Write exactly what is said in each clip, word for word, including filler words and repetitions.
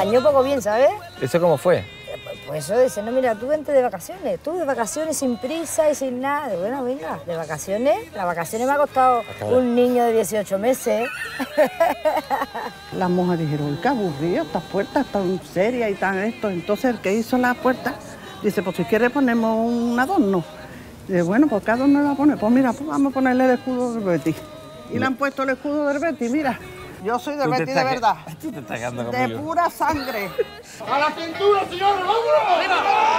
engañó poco bien, ¿sabes? ¿Eso cómo fue? Pues eso dice, no, mira, tú vente de vacaciones, tú de vacaciones sin prisa y sin nada. De, bueno, venga, de vacaciones, las vacaciones me ha costado un niño de dieciocho meses. Las monjas dijeron, qué aburrido, estas puertas tan serias y tan esto. Entonces el que hizo las puertas dice, pues si quiere ponemos un adorno. Dice, bueno, pues ¿qué adorno le va a poner? Pues mira, pues vamos a ponerle el escudo del Betis. Y le han puesto el escudo del Betis, mira. Yo soy de Betis de verdad. Tú te estás quedando De conmigo. pura sangre. ¡A la cintura, señor! ¡Vámonos!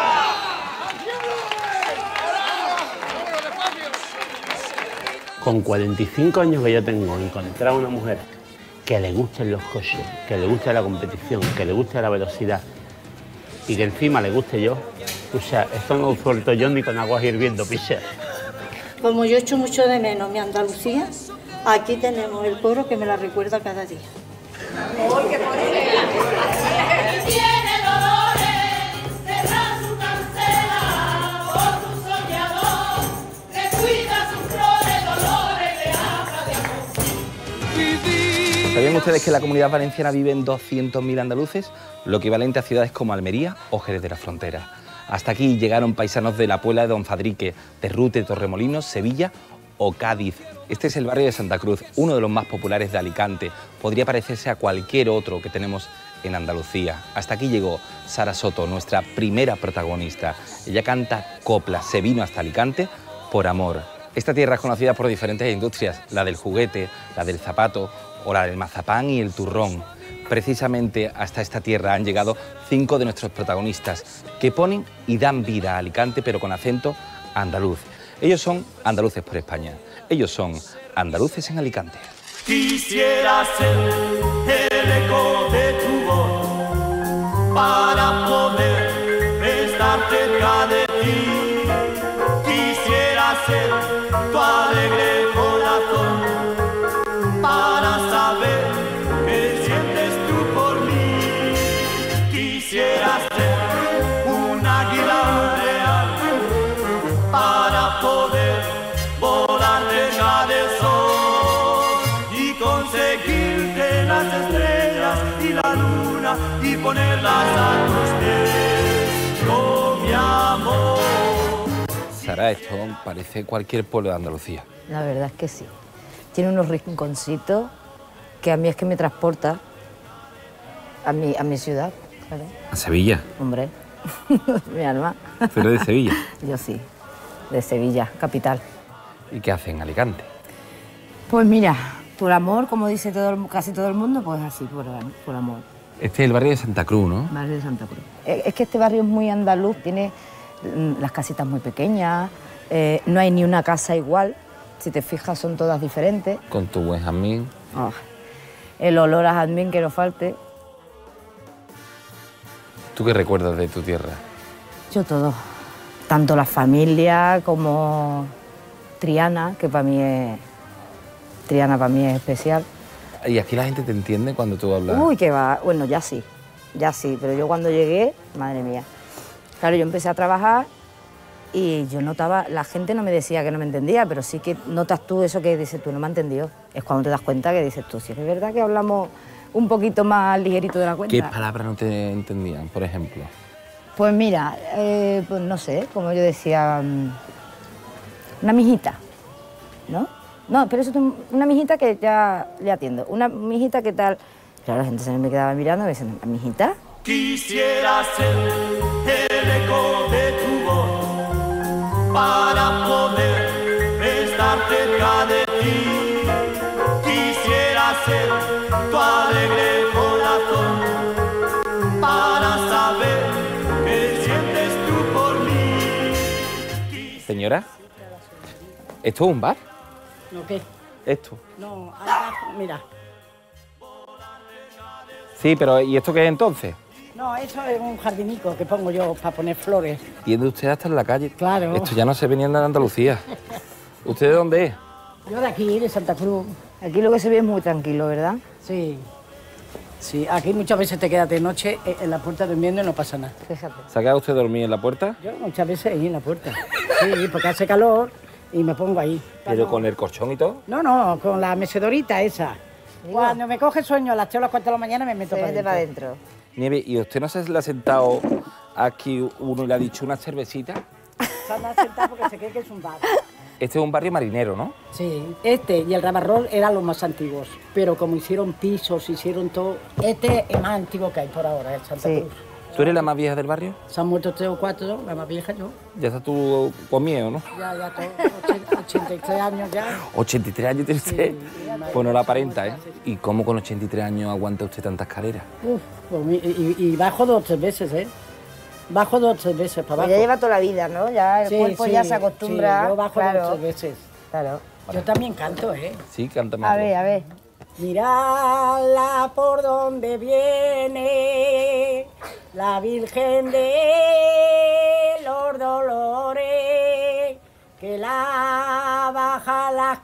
Con cuarenta y cinco años que yo tengo, encontrar una mujer que le gusten los coches, que le guste la competición, que le guste la velocidad y que encima le guste yo, o sea, esto no lo suelto yo ni con aguas hirviendo, picha. Como yo echo mucho de menos mi Andalucía, aquí tenemos el coro que me la recuerda cada día. ¿Sabían ustedes que en la Comunidad Valenciana viven doscientos mil andaluces? Lo equivalente a ciudades como Almería o Jerez de la Frontera. Hasta aquí llegaron paisanos de la Puebla de Don Fadrique, de Rute, Torremolinos, Sevilla o Cádiz. Este es el barrio de Santa Cruz, uno de los más populares de Alicante. Podría parecerse a cualquier otro que tenemos en Andalucía. Hasta aquí llegó Sara Soto, nuestra primera protagonista. Ella canta coplas, se vino hasta Alicante por amor. Esta tierra es conocida por diferentes industrias, la del juguete, la del zapato o la del mazapán y el turrón. Precisamente hasta esta tierra han llegado cinco de nuestros protagonistas que ponen y dan vida a Alicante, pero con acento andaluz. Ellos son andaluces por España. Ellos son andaluces en Alicante. Quisiera ser el eco de tu voz para poder estar cerca de ti. Quisiera ser tu alegre corazón para saber qué sientes tú por mí. Quisiera ser un águila real para poder volar cerca del sol y conseguirte las estrellas y la luna y ponerlas a tus pies, oh mi amor. Sara, esto parece cualquier pueblo de Andalucía. La verdad es que sí. Tiene unos rinconcitos que a mí es que me transporta a mi, a mi ciudad, claro. ¿A Sevilla? Hombre, mi alma. ¿Tú eres de Sevilla? Yo sí, de Sevilla, capital. ¿Y qué hacen en Alicante? Pues mira, por amor, como dice todo el, casi todo el mundo, pues así, por, por amor. Este es el barrio de Santa Cruz, ¿no? Barrio de Santa Cruz. Es que este barrio es muy andaluz, tiene las casitas muy pequeñas, eh, no hay ni una casa igual, si te fijas son todas diferentes. Con tu buen jazmín. Oh, el olor a jazmín que no falte. ¿Tú qué recuerdas de tu tierra? Yo todo, tanto la familia como Triana, que para mí es... Triana para mí es especial. ¿Y aquí la gente te entiende cuando tú hablas? Uy, que va, bueno, ya sí, ya sí, pero yo cuando llegué, madre mía. Claro, yo empecé a trabajar y yo notaba, la gente no me decía que no me entendía, pero sí que notas tú eso que dices tú, no me ha entendido. Es cuando te das cuenta que dices tú, si es verdad que hablamos un poquito más ligerito de la cuenta. ¿Qué palabras no te entendían, por ejemplo? Pues mira, eh, pues no sé, como yo decía, una mijita, ¿no? No, pero eso es una mijita que ya le atiendo. Una mijita que tal... Claro, la gente se me quedaba mirando y me decía, ¿una mijita? Quisiera ser el eco de tu voz para poder estar cerca de ti. Quisiera ser tu alegre corazón para saber qué sientes tú por mí. Señora, ¿esto es un bar? ¿No qué? ¿Esto? No, abajo, mira. Sí, pero ¿y esto qué es entonces? No, eso es un jardinico que pongo yo para poner flores. Tiende usted hasta en la calle. Claro. Esto ya no se venía en Andalucía. ¿Usted de dónde es? Yo de aquí, de Santa Cruz. Aquí lo que se ve es muy tranquilo, ¿verdad? Sí. Sí, aquí muchas veces te quedas de noche en la puerta durmiendo y no pasa nada. Fíjate. ¿Se ha quedado usted dormido en la puerta? Yo muchas veces ahí en la puerta. Sí, porque hace calor y me pongo ahí. ¿Pero no... con el colchón y todo? No, no, con la mecedorita esa. Cuando me coge sueño a las tres o las cuatro de la mañana me meto Se para mete adentro. para adentro. Nieve, ¿y usted no se le ha sentado aquí uno y le ha dicho una cervecita? Se han sentado porque se cree que es un bar. Este es un barrio marinero, ¿no? Sí, este y el Rabarrol eran los más antiguos, pero como hicieron pisos, hicieron todo, este es más antiguo que hay por ahora, el Santa Sí. Cruz. ¿Tú eres la más vieja del barrio? Se han muerto tres o cuatro, la más vieja yo. Ya estás tú con miedo, ¿no? Ya, ya, todo, ochenta y tres años ya. ochenta y tres años tiene usted. Pues no la aparenta, ¿eh? ¿Y cómo con ochenta y tres años aguanta usted tanta escalera? Uf, pues mi- y, y bajo dos o tres veces, ¿eh? Bajo dos o tres veces para Pues abajo. ya lleva toda la vida, ¿no? Ya el Sí, cuerpo sí, ya se acostumbra. sí, yo bajo claro, dos o tres veces. Claro. Yo también canto, ¿eh? Sí, cántame. A algo. ver, a ver. Miradla por donde viene la Virgen de los Dolores, que la baja las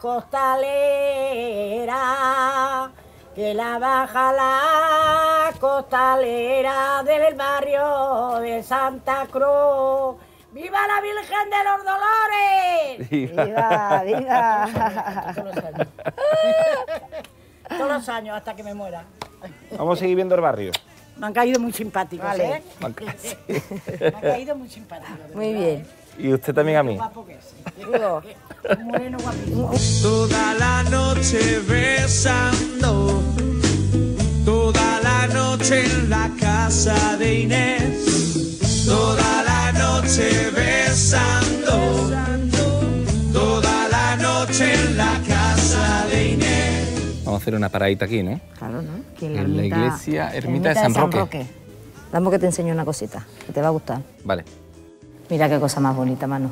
costaleras, que la baja las costaleras del barrio de Santa Cruz. ¡Viva la Virgen de los Dolores! Viva, viva. Todos los años. Todos los años hasta que me muera. Vamos a seguir viendo el barrio. Me han caído muy simpáticos, Vale. ¿eh? Me han caído muy simpáticos. de Muy verdad, bien. ¿eh? Y usted también a mí. Guapo que es. Digo, Un moreno guapísimo. Toda la noche besando, toda la noche en la casa de Inés, toda la noche besando, toda la noche en la casa de Inés. Vamos a hacer una paradita aquí, ¿no? claro, ¿no? Que En la iglesia, ermita de San Roque. Dame que te enseño una cosita, que te va a gustar. Vale. Mira qué cosa más bonita, Manu.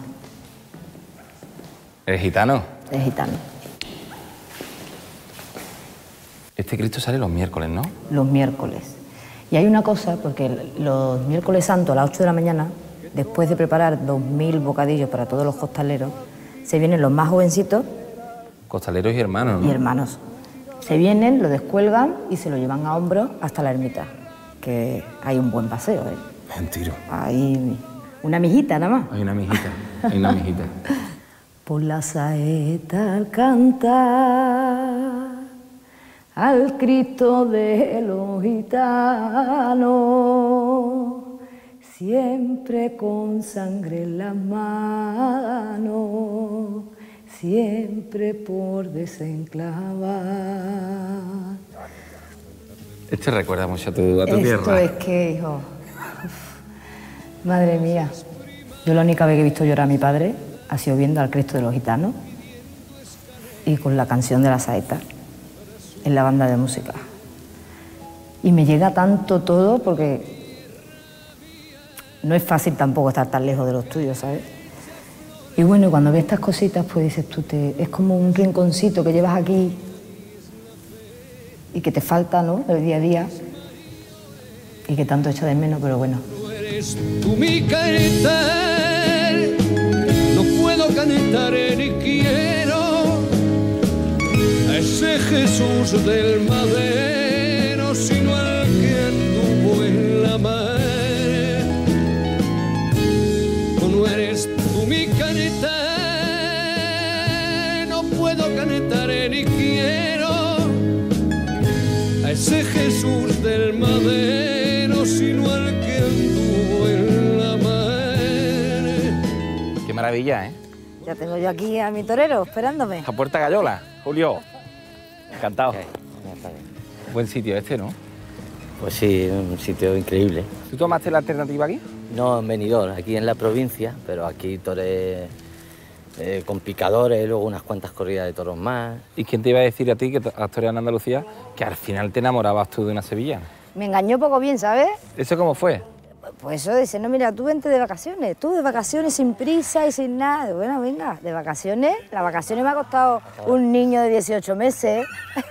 ¿Eres gitano? Es gitano. Este Cristo sale los miércoles, ¿no? Los miércoles. Y hay una cosa, porque los miércoles santos a las ocho de la mañana, después de preparar dos mil bocadillos para todos los costaleros, se vienen los más jovencitos Costaleros y hermanos, y ¿no? hermanos. Se vienen, lo descuelgan y se lo llevan a hombros hasta la ermita, que hay un buen paseo, ¿eh? Mentira. Hay una mijita nada más. Hay una mijita, hay una mijita. Por la saeta al cantar al Cristo de los gitanos, siempre con sangre en las manos, siempre por desenclavar. Este recuerda mucho a tu, a tu Esto tierra. es que, hijo, uf, madre mía, yo la única vez que he visto llorar a mi padre ha sido viendo al Cristo de los gitanos y con la canción de la saeta en la banda de música. Y me llega tanto todo porque no es fácil tampoco estar tan lejos de los tuyos, ¿sabes? Y bueno, cuando ves estas cositas, pues dices tú, te, es como un rinconcito que llevas aquí y que te falta, ¿no?, el día a día y que tanto echa de menos, pero bueno. No eres tú mi canetar, no puedo canetar ni quiero a ese Jesús del madero, sino al que anduvo en la mar. No eres tú mi canetar, no puedo canetar ni quiero a ese Jesús del madero, sino al que anduvo en la mar. Qué maravilla, ¿eh? Ya tengo yo aquí a mi torero esperándome. A Puerta Gallola, Julio. Encantado. Buen sitio este, ¿no? Pues sí, un sitio increíble. ¿Tú tomaste la alternativa aquí? No en Benidorm, aquí en la provincia, pero aquí toré eh, con picadores, luego unas cuantas corridas de toros más. ¿Y quién te iba a decir a ti, que has toreado en Andalucía, que al final te enamorabas tú de una sevillana? Me engañó poco bien, ¿sabes? ¿Eso cómo fue? Pues eso dice, no, mira, tú vente de vacaciones, tú de vacaciones sin prisa y sin nada. Bueno, venga, de vacaciones. Las vacaciones me ha costado un niño de dieciocho meses.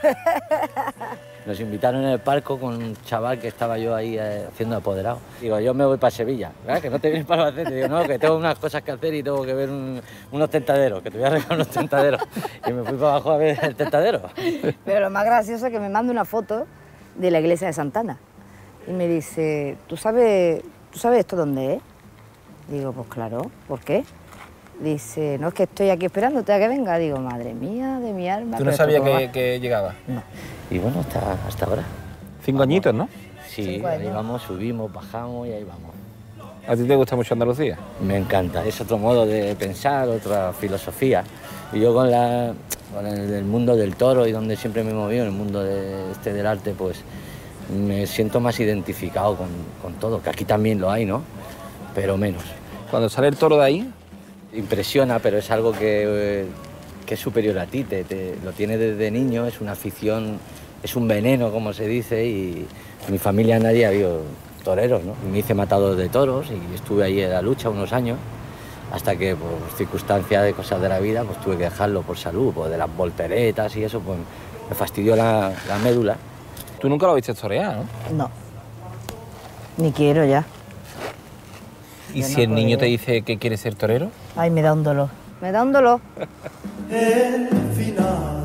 Nos invitaron en el parco con un chaval que estaba yo ahí eh, haciendo apoderado. Digo, yo me voy para Sevilla. ¿Verdad? Que no te vienes para Albacete. Digo, no, que tengo unas cosas que hacer y tengo que ver un- unos tentaderos, que te voy a regalar unos tentaderos. Y me fui para abajo a ver el tentadero. Pero lo más gracioso es que me manda una foto de la iglesia de Santana. Y me dice, ¿tú sabes, ¿tú sabes esto dónde es? Digo, pues claro, ¿por qué? Dice, no, es que estoy aquí esperándote a que venga. Digo, madre mía, de mi alma. ¿Tú no pero sabías esto cómo que, va. que llegaba? No. Y bueno, hasta, hasta ahora. Cinco añitos, ¿no? Sí, ahí vamos, subimos, bajamos y ahí vamos. ¿A ti te gusta mucho Andalucía? Me encanta, es otro modo de pensar, otra filosofía. Y yo con, la, con el, el mundo del toro y donde siempre me he movido, en el mundo de, este del arte, pues me siento más identificado con, con todo, que aquí también lo hay, ¿no? Pero menos. Cuando sale el toro de ahí, impresiona, pero es algo que, que es superior a ti, te, te, lo tienes desde niño, es una afición, es un veneno, como se dice, y en mi familia nadie ha habido toreros, ¿no? Me hice matador de toros y estuve ahí en la lucha unos años, hasta que por circunstancias de cosas de la vida, pues tuve que dejarlo por salud, pues de las volteretas y eso, pues me fastidió la, la médula. Tú nunca lo viste torear, ¿no? No. Ni quiero ya. ¿Y Yo si no el niño puedo. te dice que quiere ser torero? Ay, me da un dolor. Me da un dolor. El final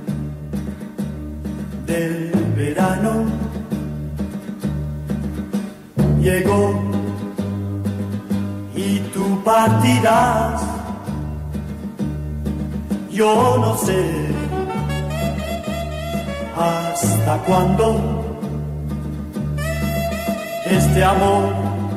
del verano llegó y tú partirás. Yo no sé hasta cuándo este amor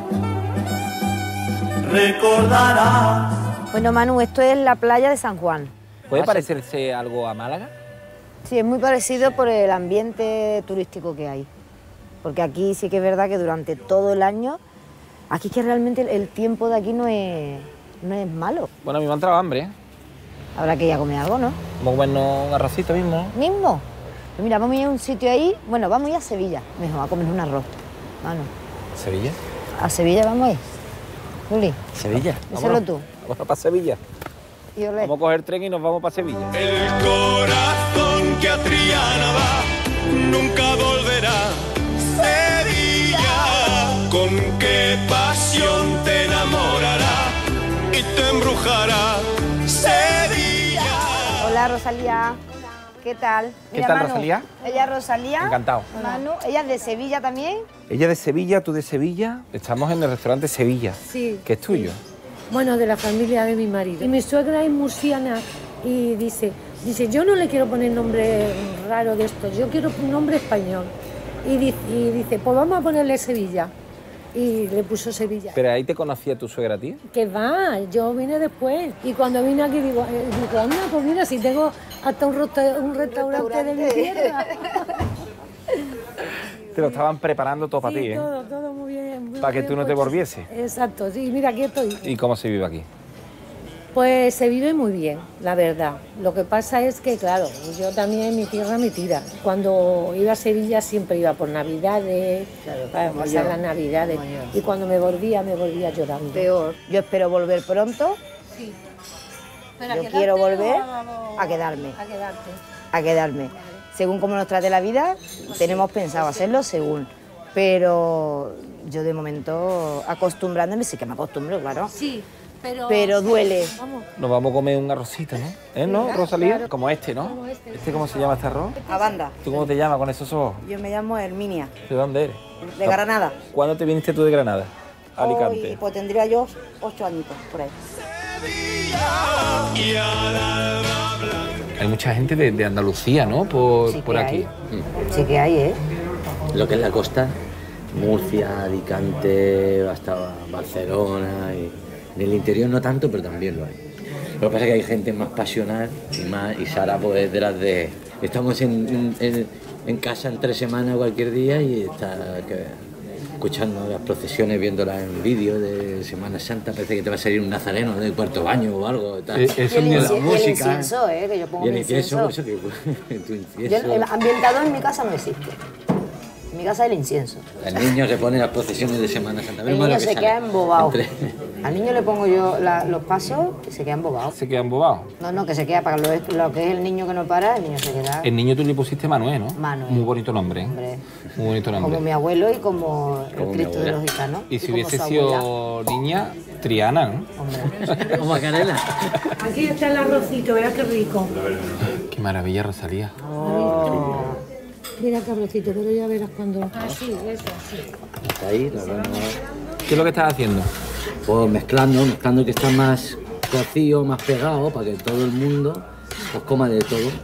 recordarás. Bueno, Manu, esto es la playa de San Juan. ¿Puede parecerse algo a Málaga? Sí, es muy parecido por el ambiente turístico que hay. Porque aquí sí que es verdad que durante todo el año, aquí es que realmente el, el tiempo de aquí no es, no es malo. Bueno, a mí me ha entrado hambre, ¿eh? Habrá que ir a comer algo, ¿no? Vamos a comernos un arrocito mismo, ¿no? ¿Mismo? Pues mira, vamos a ir a un sitio ahí, bueno, vamos a ir a Sevilla, mejor, a comer un arroz. Manu, ¿Sevilla? ¿a Sevilla vamos a ir? Juli, ¿Sevilla? díselo tú. Vamos para Sevilla. Y olé. Vamos a coger tren y nos vamos para Sevilla. El corazón que a Triana va nunca volverá. Sevilla, con qué pasión te enamorará y te embrujará. Sevilla. Hola, Rosalía. ¿Qué tal? ¿Qué tal, Rosalía? Ella es Rosalía. Encantado. Manu, ella es de Sevilla también. Ella de Sevilla, tú de Sevilla. Estamos en el restaurante Sevilla, Sí. que es tuyo. Bueno, de la familia de mi marido. Y mi suegra es murciana y dice, dice, yo no le quiero poner nombre raro de estos, yo quiero un nombre español. Y dice, y dice, pues vamos a ponerle Sevilla. Y le puso Sevilla. ¿Pero ahí te conocía tu suegra, tía? Que va, yo vine después. Y cuando vine aquí digo, eh, digo anda, pues mira, si tengo hasta un, resta- un restaurante de mi tierra. Te lo estaban preparando todo para Sí, ti, ¿eh? todo, todo muy bien. muy Para que bien, tú no te pues. volviese. Exacto, sí, mira, aquí estoy. ¿Y cómo se vive aquí? Pues se vive muy bien, la verdad. Lo que pasa es que, claro, yo también mi tierra me tira. Cuando iba a Sevilla siempre iba por Navidades, para como pasar yo, las Navidades. como yo, Y cuando me volvía, me volvía llorando. Peor. Yo espero volver pronto. Sí. Yo quiero volver a quedarme. A quedarte. A quedarme. Según cómo nos trate la vida, tenemos pensado hacerlo según. Pero yo de momento acostumbrándome, sí que me acostumbro, claro. Sí, pero... Pero duele. Vamos. Nos vamos a comer un arrocito, ¿no? ¿Eh, no, Venga, Rosalía? claro. Como este, ¿no? Como este. ¿Este cómo se llama este arroz? A banda. ¿Tú cómo te llamas con esos ojos? Yo me llamo Herminia, ¿De dónde eres? de Granada. ¿Cuándo te viniste tú de Granada? A Alicante. Hoy, pues tendría yo ocho añitos, por ahí. Y al alba blanca. Hay mucha gente de, de Andalucía, ¿no? Por, Sí por que aquí. hay. Sí que hay, ¿eh? Lo que es la costa, Murcia, Alicante, hasta Barcelona, y en el interior no tanto, pero también lo hay. Lo que pasa es que hay gente más pasional y, más, y Sara pues es de las de... Estamos en, en, en casa en tres semanas cualquier día y está que, escuchando las procesiones, viéndolas en vídeo de Semana Santa, parece que te va a salir un nazareno de cuarto baño o algo. Tal. Eh, eso Y el, ni la inci- y el música. incienso, ¿eh? Que yo pongo Y el mi incienso, incienso. eso que tu Yo, incienso... el ambientador en mi casa no existe. En mi casa es el incienso. El niño se pone las procesiones de Semana Santa. El Menos mal niño que se sale. queda embobado. Entre- Al niño le pongo yo la- los pasos y se queda embobado. Se quedan bobados. No, no, que se queda para lo, lo que es el niño que no para, el niño se queda. El niño tú le pusiste Manuel, ¿no? Manuel. Muy bonito nombre, ¿eh? Hombre, Muy bonito nombre. como mi abuelo y como, Como el mi Cristo de abuela. los gitanos. Y si como hubiese su sido abuela. niña, Triana, ¿no? Hombre. Como Macarena. Aquí está el arrocito, verás qué rico. Qué maravilla, Rosalía. Mira qué arrocito, pero ya verás cuando... Ah, sí, eso, sí. Está ahí, nos vamos ¿Qué es lo que estás haciendo? pues mezclando, mezclando que está más cocido, más pegado, para que todo el mundo pues coma de todo.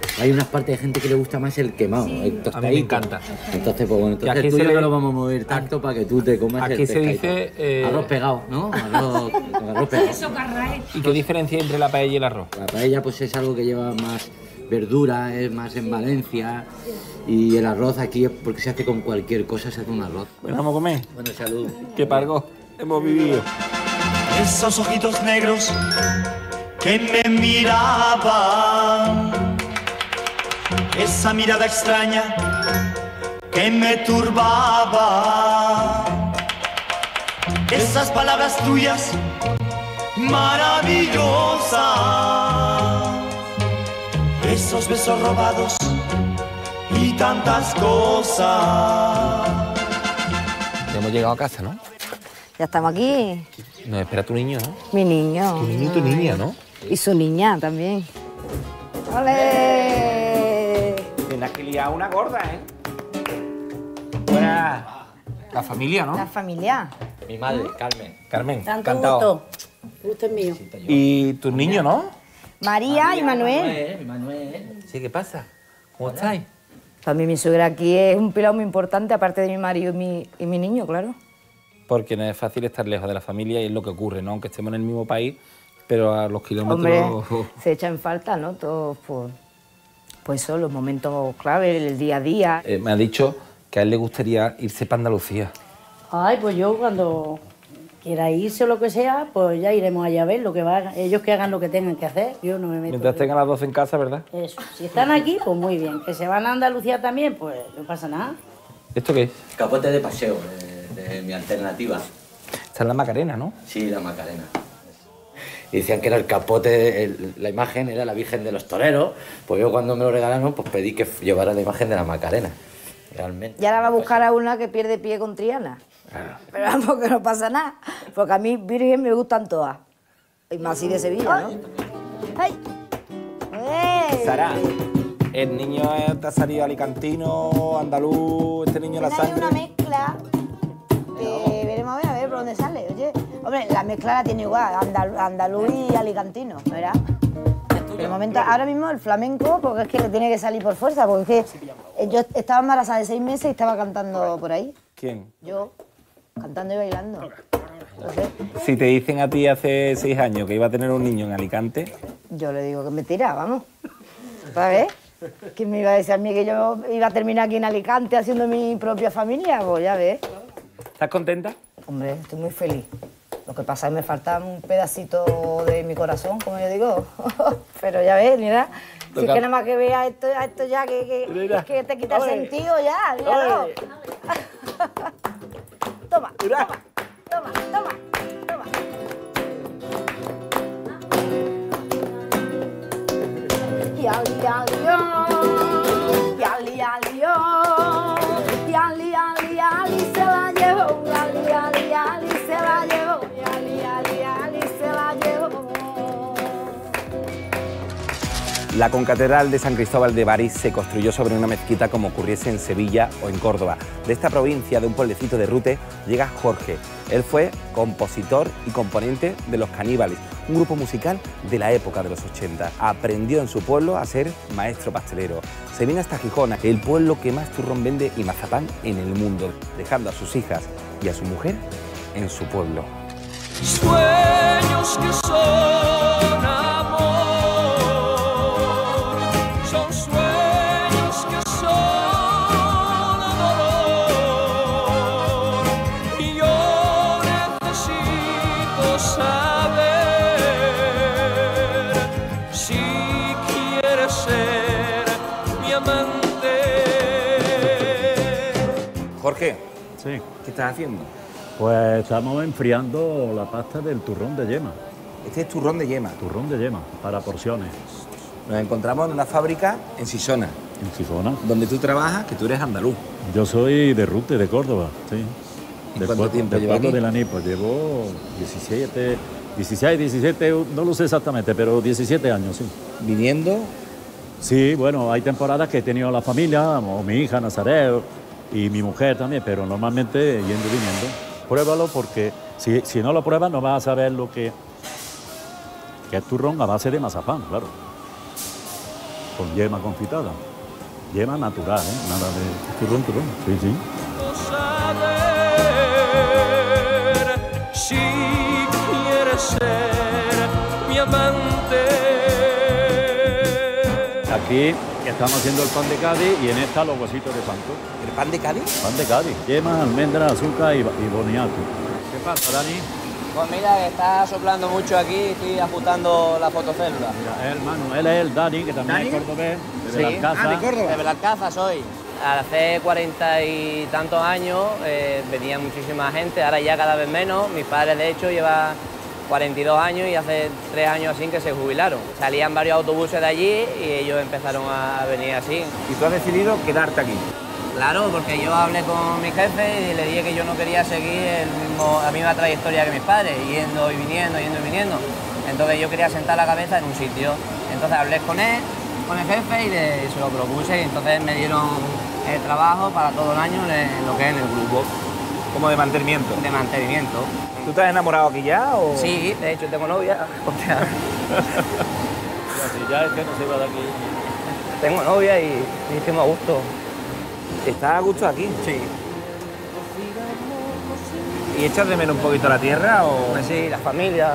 Hay unas partes de gente que le gusta más el quemado, sí. el tostadito. A mí me encanta. Entonces, pues bueno, entonces tú y yo no lo vamos a mover tanto para que tú te comas aquí el se dice eh... arroz pegado, ¿no? Arroz, arroz pegado. Eso, carray. ¿Y qué diferencia hay entre la paella y el arroz? La paella pues es algo que lleva más verdura, es más en Valencia. Y el arroz aquí es porque se hace con cualquier cosa, se hace un arroz. Bueno, vamos a comer. Bueno, salud. Qué pargo hemos vivido. Esos ojitos negros que me miraban, esa mirada extraña que me turbaba, esas palabras tuyas maravillosas, esos besos robados y tantas cosas. Ya hemos llegado a casa, ¿no? Ya estamos aquí. Nos espera tu niño, ¿no? Mi niño. Tu niño y tu niña, ¿no? Y su niña también. ¡Ole! Tienes que liar una gorda, ¿eh? Buena. La familia, ¿no? La familia. Mi madre, Carmen. Carmen, Tanto encantado. gusto. Gusto es mío. Y tus niños, ¿no? María, María y Manuel. Manuel. Manuel. Sí, ¿qué pasa? ¿Cómo estáis? Para mí mi suegra aquí es un pilar muy importante, aparte de mi marido y mi, y mi niño, claro. Porque no es fácil estar lejos de la familia y es lo que ocurre, ¿no? Aunque estemos en el mismo país, pero a los kilómetros... Hombre, se echa en falta, ¿no? Todos por... Pues eso, los momentos clave, el día a día. Eh, me ha dicho que a él le gustaría irse para Andalucía. Ay, pues yo cuando quiera irse o lo que sea, pues ya iremos allá a ver lo que va, ellos que hagan lo que tengan que hacer. Yo no me meto. Mientras tengan las doce en casa, ¿verdad? Eso. Si están aquí, pues muy bien. Que se van a Andalucía también, pues no pasa nada. ¿Esto qué es? Capote de paseo, de, de mi alternativa. Esta es la Macarena, ¿no? Sí, la Macarena. Y decían que era el capote, el, la imagen era la Virgen de los Toreros. Pues yo cuando me lo regalaron, pues pedí que llevara la imagen de la Macarena. Realmente. Y ahora va a buscar a una que pierde pie con Triana. Claro. Pero vamos, que no pasa nada. Porque a mí Virgen me gustan todas. Y más así de Sevilla, ¿no? ¡Ay! ¡Ay! Sara, ¿el niño te ha salido alicantino, andaluz, este niño la Hay sangre? una mezcla que veremos a ver, a ver por dónde sale. Oye, hombre, la mezcla la tiene igual, andal, andaluz y alicantino, ¿verdad? Pero de momento, ahora mismo el flamenco, porque es que le tiene que salir por fuerza, porque es que yo estaba embarazada de seis meses y estaba cantando por ahí. ¿Quién? Yo, cantando y bailando. Entonces, Si te dicen a ti hace seis años que iba a tener un niño en Alicante... yo le digo que me tira, vamos. ¿Sabes? ¿Quién me iba a decir a mí que yo iba a terminar aquí en Alicante haciendo mi propia familia? Pues ya ves. ¿Estás contenta? Hombre, estoy muy feliz. Lo que pasa es que me falta un pedacito de mi corazón, como yo digo. Pero ya ves, mira, si es que nada más que veas esto, esto ya, que, que, es que te quita el sentido ya, míralo. Toma, toma, toma, toma, toma. Yali, yali, yo. Yali, yali, yo. Yali, yali, yali, se la llevó. Yali, yali, yali, se la llevó. Yali, yali, yali, se la llevó. La concatedral de San Cristóbal de Bari se construyó sobre una mezquita como ocurriese en Sevilla o en Córdoba. De esta provincia, de un pueblecito de Rute, llega Jorge. Él fue compositor y componente de Los Caníbales, un grupo musical de la época de los ochenta. Aprendió en su pueblo a ser maestro pastelero. Se vino hasta Gijón, el pueblo que más turrón vende y mazapán en el mundo, dejando a sus hijas y a su mujer en su pueblo. Sueños que son amor, son sueños que son dolor, y yo necesito saber si quieres ser mi amante. Jorge, Sí. ¿qué estás haciendo? Pues estamos enfriando la pasta del turrón de yema. Este es turrón de yema. Turrón de yema, para porciones. Nos encontramos en una fábrica en Sisona, En Sisona. donde tú trabajas, que tú eres andaluz. Yo soy de Rute, de Córdoba, sí. ¿Y Del cuánto pueblo- tiempo del lleva pueblo aquí? de la Nipo. Llevo diecisiete, dieciséis, diecisiete, no lo sé exactamente, pero diecisiete años, sí. ¿Viniendo? Sí, bueno, hay temporadas que he tenido la familia, o mi hija Nazareo, y mi mujer también, pero normalmente yendo y viniendo. Pruébalo porque si, si no lo pruebas no vas a saber lo que, que es turrón a base de mazapán, claro. con yema confitada. Yema natural, ¿eh? Nada de turrón, turrón. Sí, sí. Si quieres ser mi amante. Aquí estamos haciendo el pan de Cádiz y en esta los huesitos de santo. ¿El pan de Cádiz? Pan de Cádiz. Yema, almendra, azúcar y, y boniato. ¿Qué pasa, Dani? Pues mira, que está soplando mucho aquí y estoy ajustando la fotocélula. Mira, él, Manu, él es el Dani, que también ¿Dani? es cordobés, de Sí. Belalcázar. Ah, de Córdoba. De Belalcázar soy. Hace cuarenta y tantos años eh, venía muchísima gente, ahora ya cada vez menos. Mis padres, de hecho, llevan cuarenta y dos años y hace tres años así que se jubilaron. Salían varios autobuses de allí y ellos empezaron a venir así. ¿Y tú has decidido quedarte aquí? Claro, porque yo hablé con mi jefe y le dije que yo no quería seguir el mismo, la misma trayectoria que mis padres, yendo y viniendo, yendo y viniendo. Entonces yo quería sentar la cabeza en un sitio. Entonces hablé con él, con el jefe, y le, se lo propuse y entonces me dieron el trabajo para todo el año en lo que es en el grupo. ¿Como de mantenimiento? De mantenimiento. ¿Tú te has enamorado aquí ya o...? Sí, de hecho tengo novia. O sea, Si ya es que no se va de aquí. tengo novia y, y estoy muy a gusto. ¿Estás a gusto aquí? Sí. ¿Y echas de menos un poquito la tierra o...? Pues sí, la familia.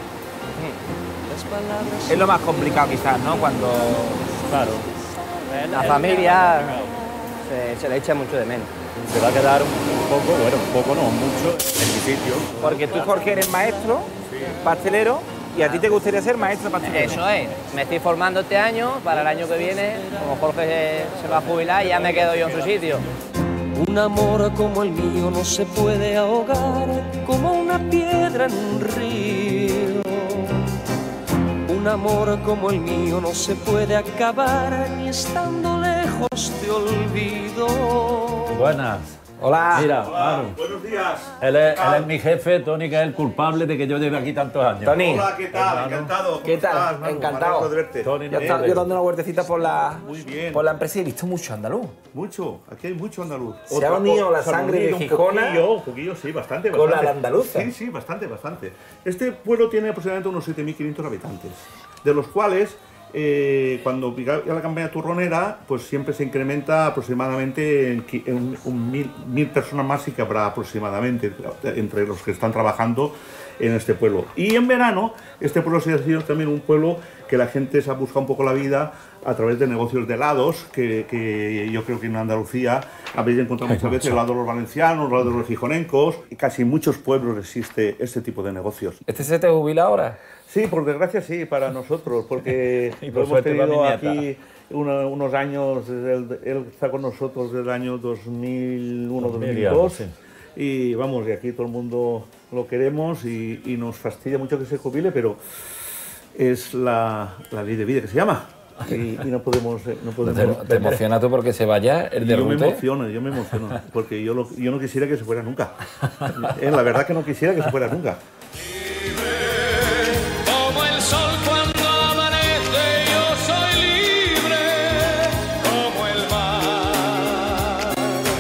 Es lo más complicado quizás, ¿no? Cuando... Claro. La familia se, se le echa mucho de menos. Se va a quedar un poco, bueno, un poco no, mucho en mi sitio. Porque tú, Jorge, eres maestro, pastelero, y a ti te gustaría ser maestro pastelero. Eso es. Me estoy formando este año, para el año que viene, como Jorge se, se va a jubilar, ya me quedo yo en su sitio. Un amor como el mío no se puede ahogar como una piedra en un río. Un amor como el mío no se puede acabar ni estando lejos te olvido. Buenas. Hola. Mira, Manu. Buenos días. Él es, él es mi jefe, Tony, que es el culpable de que yo lleve aquí tantos años. Tony. Hola, ¿qué tal? Encantado. ¿Qué tal? ¿Cómo estás, Manu? Encantado. Me alegro de verte. Tony, Yo he estado yo dando una vueltecita por la, Muy bien. por la empresa y he visto mucho andaluz. Mucho. Aquí hay mucho andaluz. Se ha unido la se ha sangre de unido un Gijona poquillo, un poquillo, sí, bastante, con bastante. la de andaluza. Sí, sí, bastante, bastante. Este pueblo tiene aproximadamente unos siete mil quinientos habitantes, de los cuales... Eh, cuando llega la campaña turronera, pues siempre se incrementa aproximadamente en, en un mil, mil personas más y que habrá aproximadamente entre los que están trabajando en este pueblo. Y en verano, este pueblo se ha sido también un pueblo que la gente se ha buscado un poco la vida a través de negocios de helados, que, que yo creo que en Andalucía habéis encontrado muchas veces helados de los valencianos, helados de los gijonencos, y casi en muchos pueblos existe este tipo de negocios. ¿Este se te jubila ahora? Sí, por desgracia sí, para nosotros, porque Y por lo hemos suerte para tenido mi aquí nieta. una- unos años, desde el- él está con nosotros desde el año dos mil uno, dos mil dos mil dos, sí. y vamos, de aquí todo el mundo lo queremos y, y nos fastidia mucho que se jubile, pero es la, la ley de vida que se llama, y, y no podemos... eh, No podemos ¿Te, te emociona tú porque se vaya el de yo me Rute? emociono, yo me emociono, porque yo, lo- yo no quisiera que se fuera nunca. Eh, la verdad que no quisiera que se fuera nunca. Como el sol cuando amanece, yo soy libre, como el mar.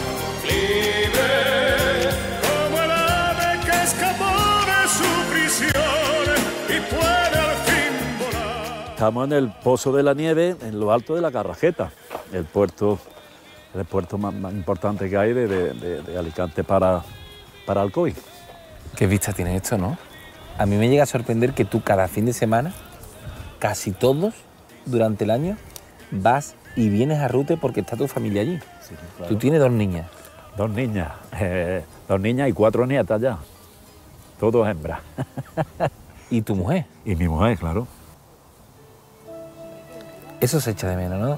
Libre, como el ave que escapó de su prisión y puede al fin volar. Estamos en el Pozo de la Nieve, en lo alto de la Carrajeta, el puerto, el puerto más, más importante que hay de, de- de- de Alicante para, para Alcoy. Qué vista tiene esto, ¿no? A mí me llega a sorprender que tú cada fin de semana, casi todos, durante el año, vas y vienes a Rute porque está tu familia allí. Sí, claro. Tú tienes dos niñas. Dos niñas, eh, dos niñas y cuatro nietas ya, todos hembras. ¿Y tu mujer? Y mi mujer, claro. Eso se echa de menos, ¿no?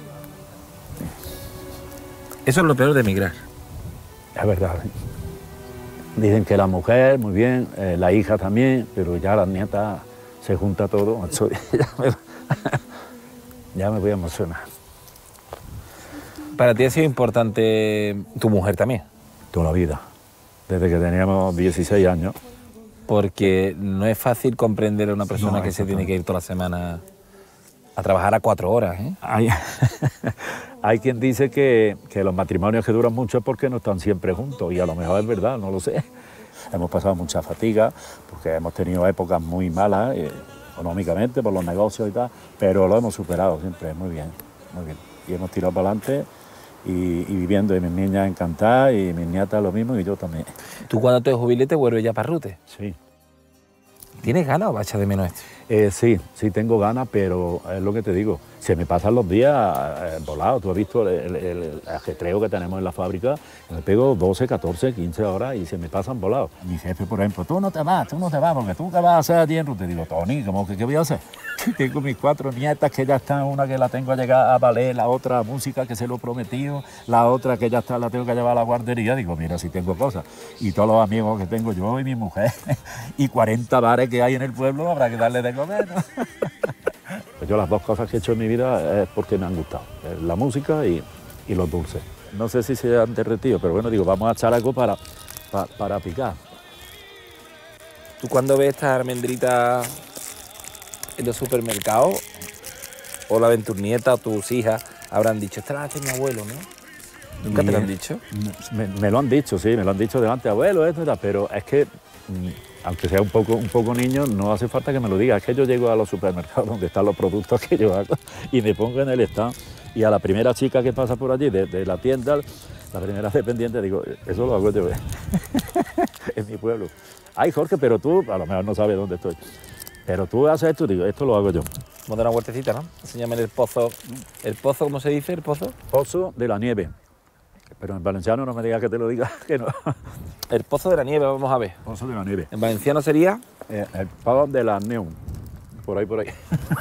Eso es lo peor de emigrar. Es verdad. Dicen que la mujer, muy bien, eh, la hija también, pero ya las nietas se junta todo. Eso, ya, me, ya me voy a emocionar. Para ti ha sido importante tu mujer también. Toda la vida, desde que teníamos dieciséis años. Porque no es fácil comprender a una persona No, que se tiene exactamente. que ir toda la semana a trabajar a cuatro horas, ¿eh? Hay, hay quien dice que, que los matrimonios que duran mucho es porque no están siempre juntos, y a lo mejor es verdad, no lo sé. Hemos pasado mucha fatiga, porque hemos tenido épocas muy malas, eh, económicamente, por los negocios y tal, pero lo hemos superado siempre, muy bien, muy bien. Y hemos tirado para adelante y, y viviendo, y mis niñas encantadas, y mis nietas lo mismo, y yo también. ¿Tú cuando te jubiles te vuelves ya para Rute? Sí. ¿Tienes ganas o vas a echar de menos esto? Eh, sí, sí tengo ganas, pero es lo que te digo, se me pasan los días eh, volados. Tú has visto el, el, el ajetreo que tenemos en la fábrica, me pego doce, catorce, quince horas y se me pasan volados. Mi jefe, por ejemplo, tú no te vas, tú no te vas, porque tú qué vas a hacer allí en Rute. Digo, Tony, ¿cómo que qué voy a hacer? Tengo mis cuatro nietas que ya están, una que la tengo a llegar a ballet, la otra a música que se lo he prometido, la otra que ya está, la tengo que llevar a la guardería. Digo, mira, si tengo cosas. Y todos los amigos que tengo yo y mi mujer, y cuarenta bares que hay en el pueblo, habrá que darle de comer, ¿no? Pues yo las dos cosas que he hecho en mi vida es porque me han gustado, la música y, y los dulces. No sé si se han derretido, pero bueno, digo, vamos a echar algo para, para, para picar. ¿Tú cuando ves estas almendritas en los supermercados, o la ven tus nietas o tus hijas, habrán dicho, esta la hace mi abuelo, ¿no? ¿Nunca te lo han dicho? Me, me lo han dicho, sí, me lo han dicho delante, abuelo, esto y tal, pero es que, aunque sea un poco, un poco niño, no hace falta que me lo diga. Es que yo llego a los supermercados donde están los productos que yo hago y me pongo en el stand, y a la primera chica que pasa por allí, de, de la tienda, la primera dependiente, digo, eso lo hago yo en mi pueblo. Ay, Jorge, pero tú, a lo mejor no sabes dónde estoy, pero tú haces esto, digo, esto lo hago yo. Vamos a dar una vueltecita, ¿no? Enséñame el pozo. ¿El pozo, cómo se dice, el pozo? Pozo de la nieve. Pero en valenciano no me digas que te lo diga, que no. El pozo de la nieve, vamos a ver. Pozo de la nieve. ¿En valenciano sería? Eh, el pozo de la neum. Por ahí, por ahí.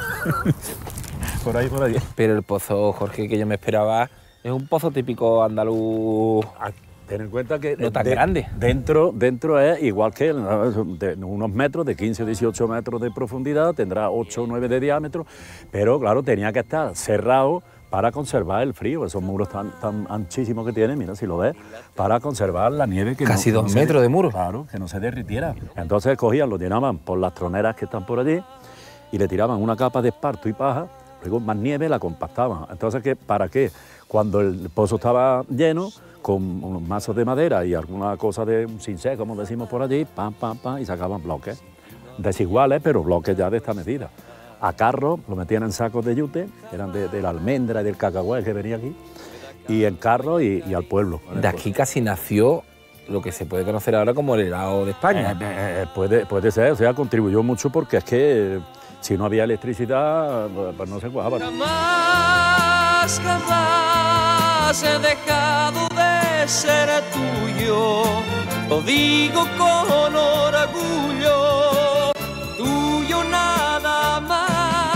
Por ahí, por ahí. Pero el pozo, Jorge, que yo me esperaba, es un pozo típico andaluz. Ten en cuenta que no tan de, grande. Dentro, dentro es igual que de unos metros, de quince o dieciocho metros de profundidad, tendrá ocho o nueve de diámetro, pero claro, tenía que estar cerrado para conservar el frío, esos muros tan, tan anchísimos que tienen, mira si lo ves, para conservar la nieve. Que Casi no, dos no metros se, de muro. Claro, que no se derritiera. Entonces cogían, lo llenaban por las troneras que están por allí y le tiraban una capa de esparto y paja, luego más nieve la compactaban. Entonces, ¿qué, ¿para qué? Cuando el pozo estaba lleno, con unos mazos de madera y alguna cosa de un cincé, como decimos por allí, pam, pam, pam, y sacaban bloques desiguales, pero bloques ya de esta medida. A carro lo metían en sacos de yute, eran de, de la almendra y del cacahuete que venía aquí, y en carro y, y al pueblo. De aquí casi nació lo que se puede conocer ahora como el helado de España. Eh, eh, puede, puede ser, o sea, contribuyó mucho porque es que eh, si no había electricidad, pues no se cuajaba. Jamás, jamás he dejado de ser tuyo, lo digo con orgullo, tuyo nada más.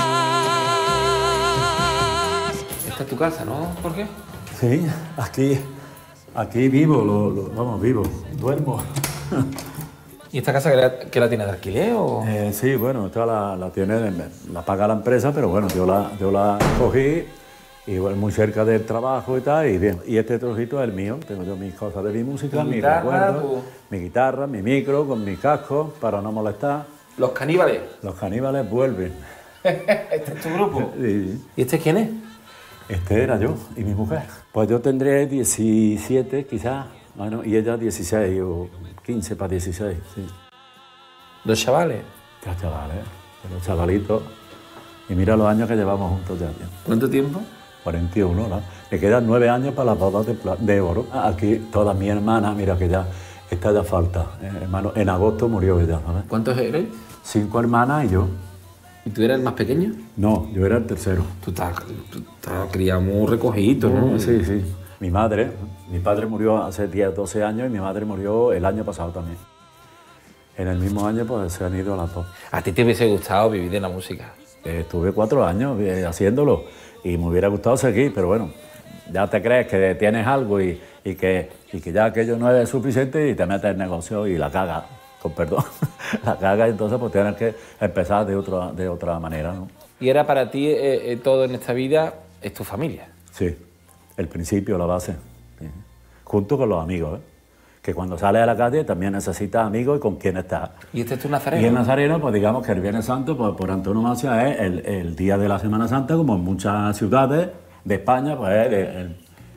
Esta es tu casa, ¿no, Jorge? Sí, aquí, aquí vivo, lo, lo, vamos, vivo, duermo. ¿Y esta casa que la, que la tiene de alquiler o...? Eh, sí, bueno, esta la, la tiene, la paga la empresa, pero bueno, yo la, yo la cogí y bueno, muy cerca del trabajo y tal, y bien. Y este trocito es el mío, tengo yo mis cosas de mi música, mis recuerdos, tu... mi guitarra, mi micro, con mis cascos, para no molestar. ¿Los caníbales? Los caníbales vuelven. ¿Este es tu grupo? Sí. ¿Y este quién es? Este era yo y mi mujer. Pues yo tendré diecisiete quizás, bueno, y ella dieciséis o quince para dieciséis, sí. ¿Los chavales? Los chavales, los chavalitos. Y mira los años que llevamos juntos ya. ¿Cuánto tiempo? cuarenta y uno, ¿no? Me quedan nueve años para las bodas de, de oro. Aquí todas mis hermanas, mira que ya, esta ya falta. Eh, hermano, en agosto murió ella, ¿sabes? ¿Cuántos eres? Cinco hermanas y yo. ¿Y tú eras el más pequeño? No, yo era el tercero. Tú estás, tú estás criado muy recogido, ¿no? ¿no? Sí, sí. Mi madre, mi padre murió hace diez, doce años y mi madre murió el año pasado también. En el mismo año pues se han ido las dos. ¿A ti te hubiese gustado vivir de la música? Eh, estuve cuatro años eh, haciéndolo y me hubiera gustado seguir, pero bueno, ya te crees que tienes algo y, y, que, y que ya aquello no es suficiente y te metes en negocio y la cagas, con perdón, la cagas y entonces pues tienes que empezar de otra, de otra manera, ¿no? ¿Y era para ti eh, eh, todo en esta vida es tu familia? Sí, el principio, la base, sí. Junto con los amigos, ¿eh? Que cuando sales a la calle también necesitas amigos y con quién estás. ¿Y este es tu nazareno? Y el nazareno, pues digamos que el Viernes Santo, pues por antonomasia es el, el día de la Semana Santa, como en muchas ciudades de España, pues es el, el,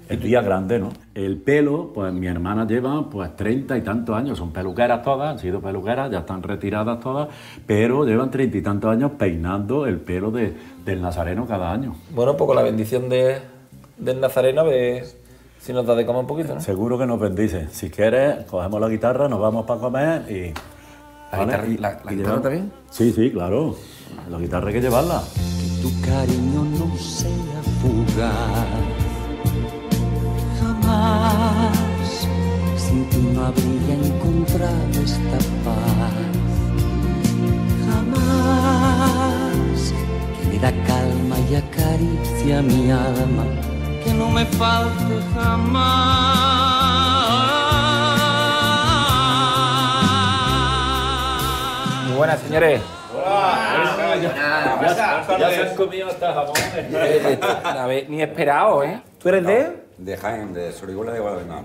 El día grande, ¿no? El pelo, pues mi hermana lleva pues treinta y tantos años, son peluqueras todas, han sido peluqueras, ya están retiradas todas, pero llevan treinta y tantos años peinando el pelo de, del nazareno cada año. Bueno, pues con la bendición de, del nazareno, a ver si nos da de comer un poquito, ¿no? Seguro que nos bendice. Si quieres, cogemos la guitarra, nos vamos para comer y... ¿La ¿vale? guitarra, y, la, la y guitarra llevamos... también? Sí, sí, claro. La guitarra hay que llevarla. Que tu cariño no sea fugaz. Jamás sin ti no habría encontrado esta paz. Jamás que me da calma y acaricia mi alma. Que no me falte jamás. Muy buenas, señores. Hola. Ya, ya, ya se han comido hasta jamones. A ver, ni esperado, ¿eh? ¿Tú eres de...? De Jaén, de Sorihuela de Guadalajara.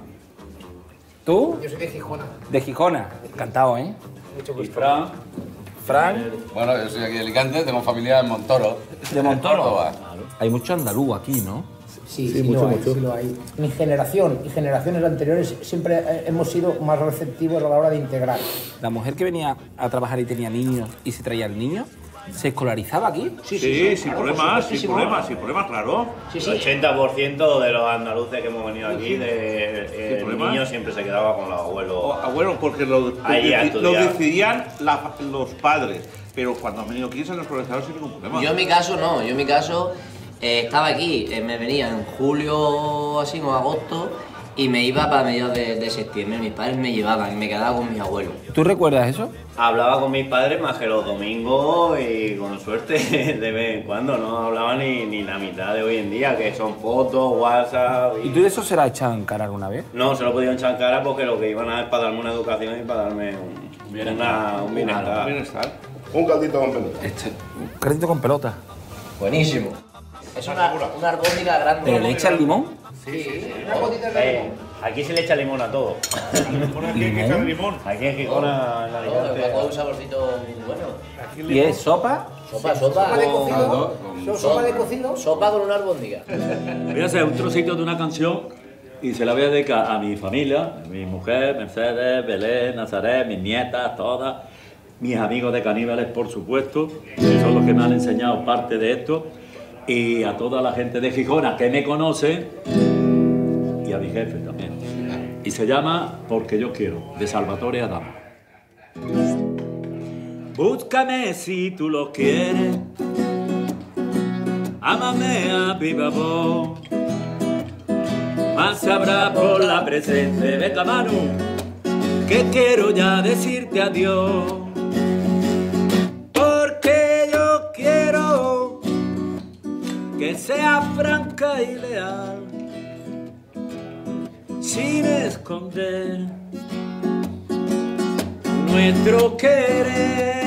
¿Tú? Yo soy de Gijona. De Gijona. Encantado, ¿eh? Mucho gusto. ¿Y Fran? ¿Fran? Bueno, yo soy aquí de Alicante, tengo familia en Montoro. ¿De Montoro? Córdoba. Hay mucho andaluz aquí, ¿no? Sí, sí, sí, mucho, lo hay, mucho. sí lo hay. Mi generación y generaciones anteriores siempre hemos sido más receptivos a la hora de integrar. La mujer que venía a trabajar y tenía niños y se traía el niño, ¿se escolarizaba aquí? Sí, sí, sí, sin problemas, sin problemas, sin problemas, claro. Sí, sí. El ochenta por ciento de los andaluces que hemos venido aquí, de, el niño siempre se quedaba con los abuelos. O, abuelos, porque lo, lo, deci lo decidían la, los padres. Pero cuando han venido aquí se han escolarizado sin ningún problema. Yo en mi caso no, yo en mi caso eh, estaba aquí, eh, me venía en julio así o agosto y me iba para mediados de, de septiembre. Mis padres me llevaban y me quedaba con mis abuelos. ¿Tú recuerdas eso? Hablaba con mis padres más que los domingos y con suerte de vez en cuando, no hablaba ni, ni la mitad de hoy en día, que son fotos, WhatsApp... ¿Y, ¿Y tú de eso se la has echado en cara alguna vez? No, se lo he podido echar en cara porque lo que iban a es para darme una educación y para darme un bienestar. Una, un bienestar. Un bienestar. Un caldito con pelota. Este, un caldito con pelota. Buenísimo. Es una, una albóndiga grande. ¿Pero le echas limón? Sí, una gotita de limón. Aquí se le echa limón a todo. ¿Limón? limón. Aquí en Gijona, en Alicante. Todo un saborcito bueno. ¿Y es sopa? Sopa, sopa. ¿Sopa de con- cocido? con- ¿Sopa de cocido? Sopa con una albóndiga. Voy a hacer un trocito de una canción y se la voy a dedicar a mi familia, a mi mujer, Mercedes, Belén, Nazaret, mis nietas, todas, mis amigos de Caníbales, por supuesto, que son los que me han enseñado parte de esto, y a toda la gente de Gijona que me conoce, y a mi jefe también. Y se llama Porque yo quiero, de Salvatore Adamo. Búscame si tú lo quieres, ámame a viva voz, más sabrá por la presente, venga Manu, que quiero ya decirte adiós. Porque yo quiero que sea franca y leal, sin esconder nuestro querer.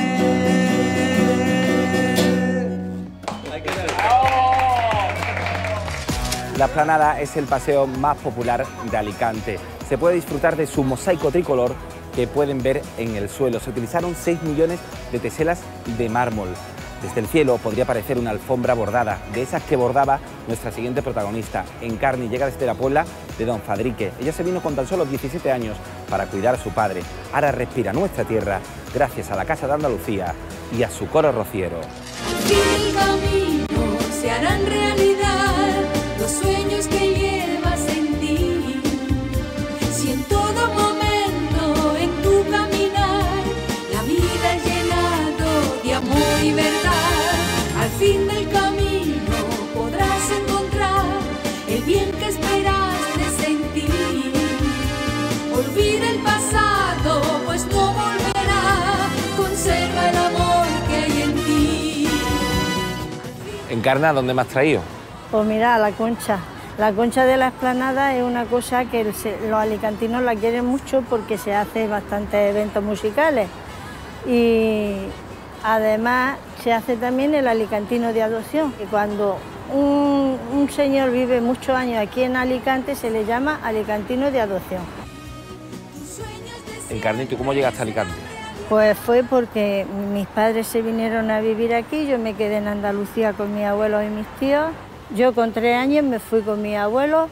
La Esplanada es el paseo más popular de Alicante. Se puede disfrutar de su mosaico tricolor que pueden ver en el suelo. Se utilizaron seis millones de teselas de mármol. Desde el cielo podría parecer una alfombra bordada, de esas que bordaba nuestra siguiente protagonista. Encarni llega desde la Puebla de Don Fadrique. Ella se vino con tan solo diecisiete años para cuidar a su padre. Ahora respira nuestra tierra gracias a la Casa de Andalucía y a su coro rociero. El camino se harán realidad los sueños que llevas en ti. Si en todo momento en tu caminar la vida es llenado de amor y verdad, al fin del camino podrás encontrar el bien que esperaste sentir. Olvida el pasado, pues no volverá. Conserva el amor que hay en ti. Encarna, ¿dónde me has traído? Pues mira, la concha. La concha de la Esplanada es una cosa que el- los alicantinos la quieren mucho porque se hace bastantes eventos musicales. Y además se hace también el alicantino de adopción. Y cuando un, un señor vive muchos años aquí en Alicante se le llama alicantino de adopción. Encarna, ¿y tú cómo llegaste a Alicante? Pues fue porque mis padres se vinieron a vivir aquí, yo me quedé en Andalucía con mis abuelos y mis tíos. Yo con tres años me fui con mis abuelos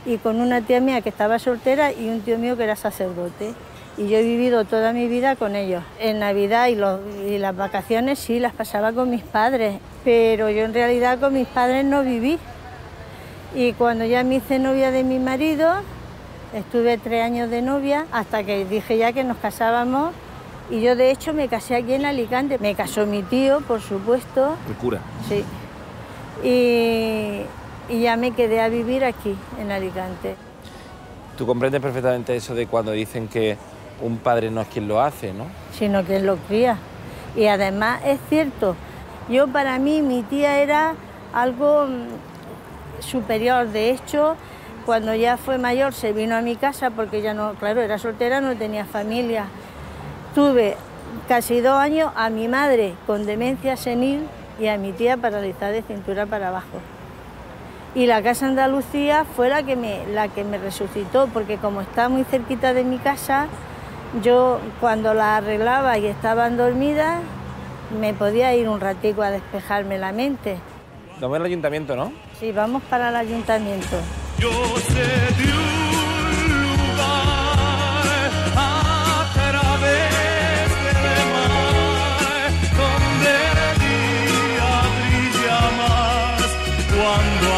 y con una tía mía que estaba soltera y un tío mío que era sacerdote. Y yo he vivido toda mi vida con ellos. En Navidad y, los, y las vacaciones sí las pasaba con mis padres, pero yo en realidad con mis padres no viví. Y cuando ya me hice novia de mi marido, estuve tres años de novia hasta que dije ya que nos casábamos. Y yo de hecho me casé aquí en Alicante. Me casó mi tío, por supuesto. ¿El cura? Sí. Y, y ya me quedé a vivir aquí, en Alicante. Tú comprendes perfectamente eso de cuando dicen que un padre no es quien lo hace, ¿no? Sino que él lo cría. Y además es cierto, yo para mí mi tía era algo superior. De hecho, cuando ya fue mayor se vino a mi casa porque ya no, claro, era soltera, no tenía familia. Tuve casi dos años a mi madre con demencia senil y a mi tía paralizada de cintura para abajo. Y la Casa Andalucía fue la que me, la que me resucitó, porque como está muy cerquita de mi casa, yo cuando la arreglaba y estaban dormidas, me podía ir un ratico a despejarme la mente. Vamos al ayuntamiento, ¿no? Sí, vamos para el ayuntamiento. Yo sé de un lugar a través del mar donde el día brilla más cuando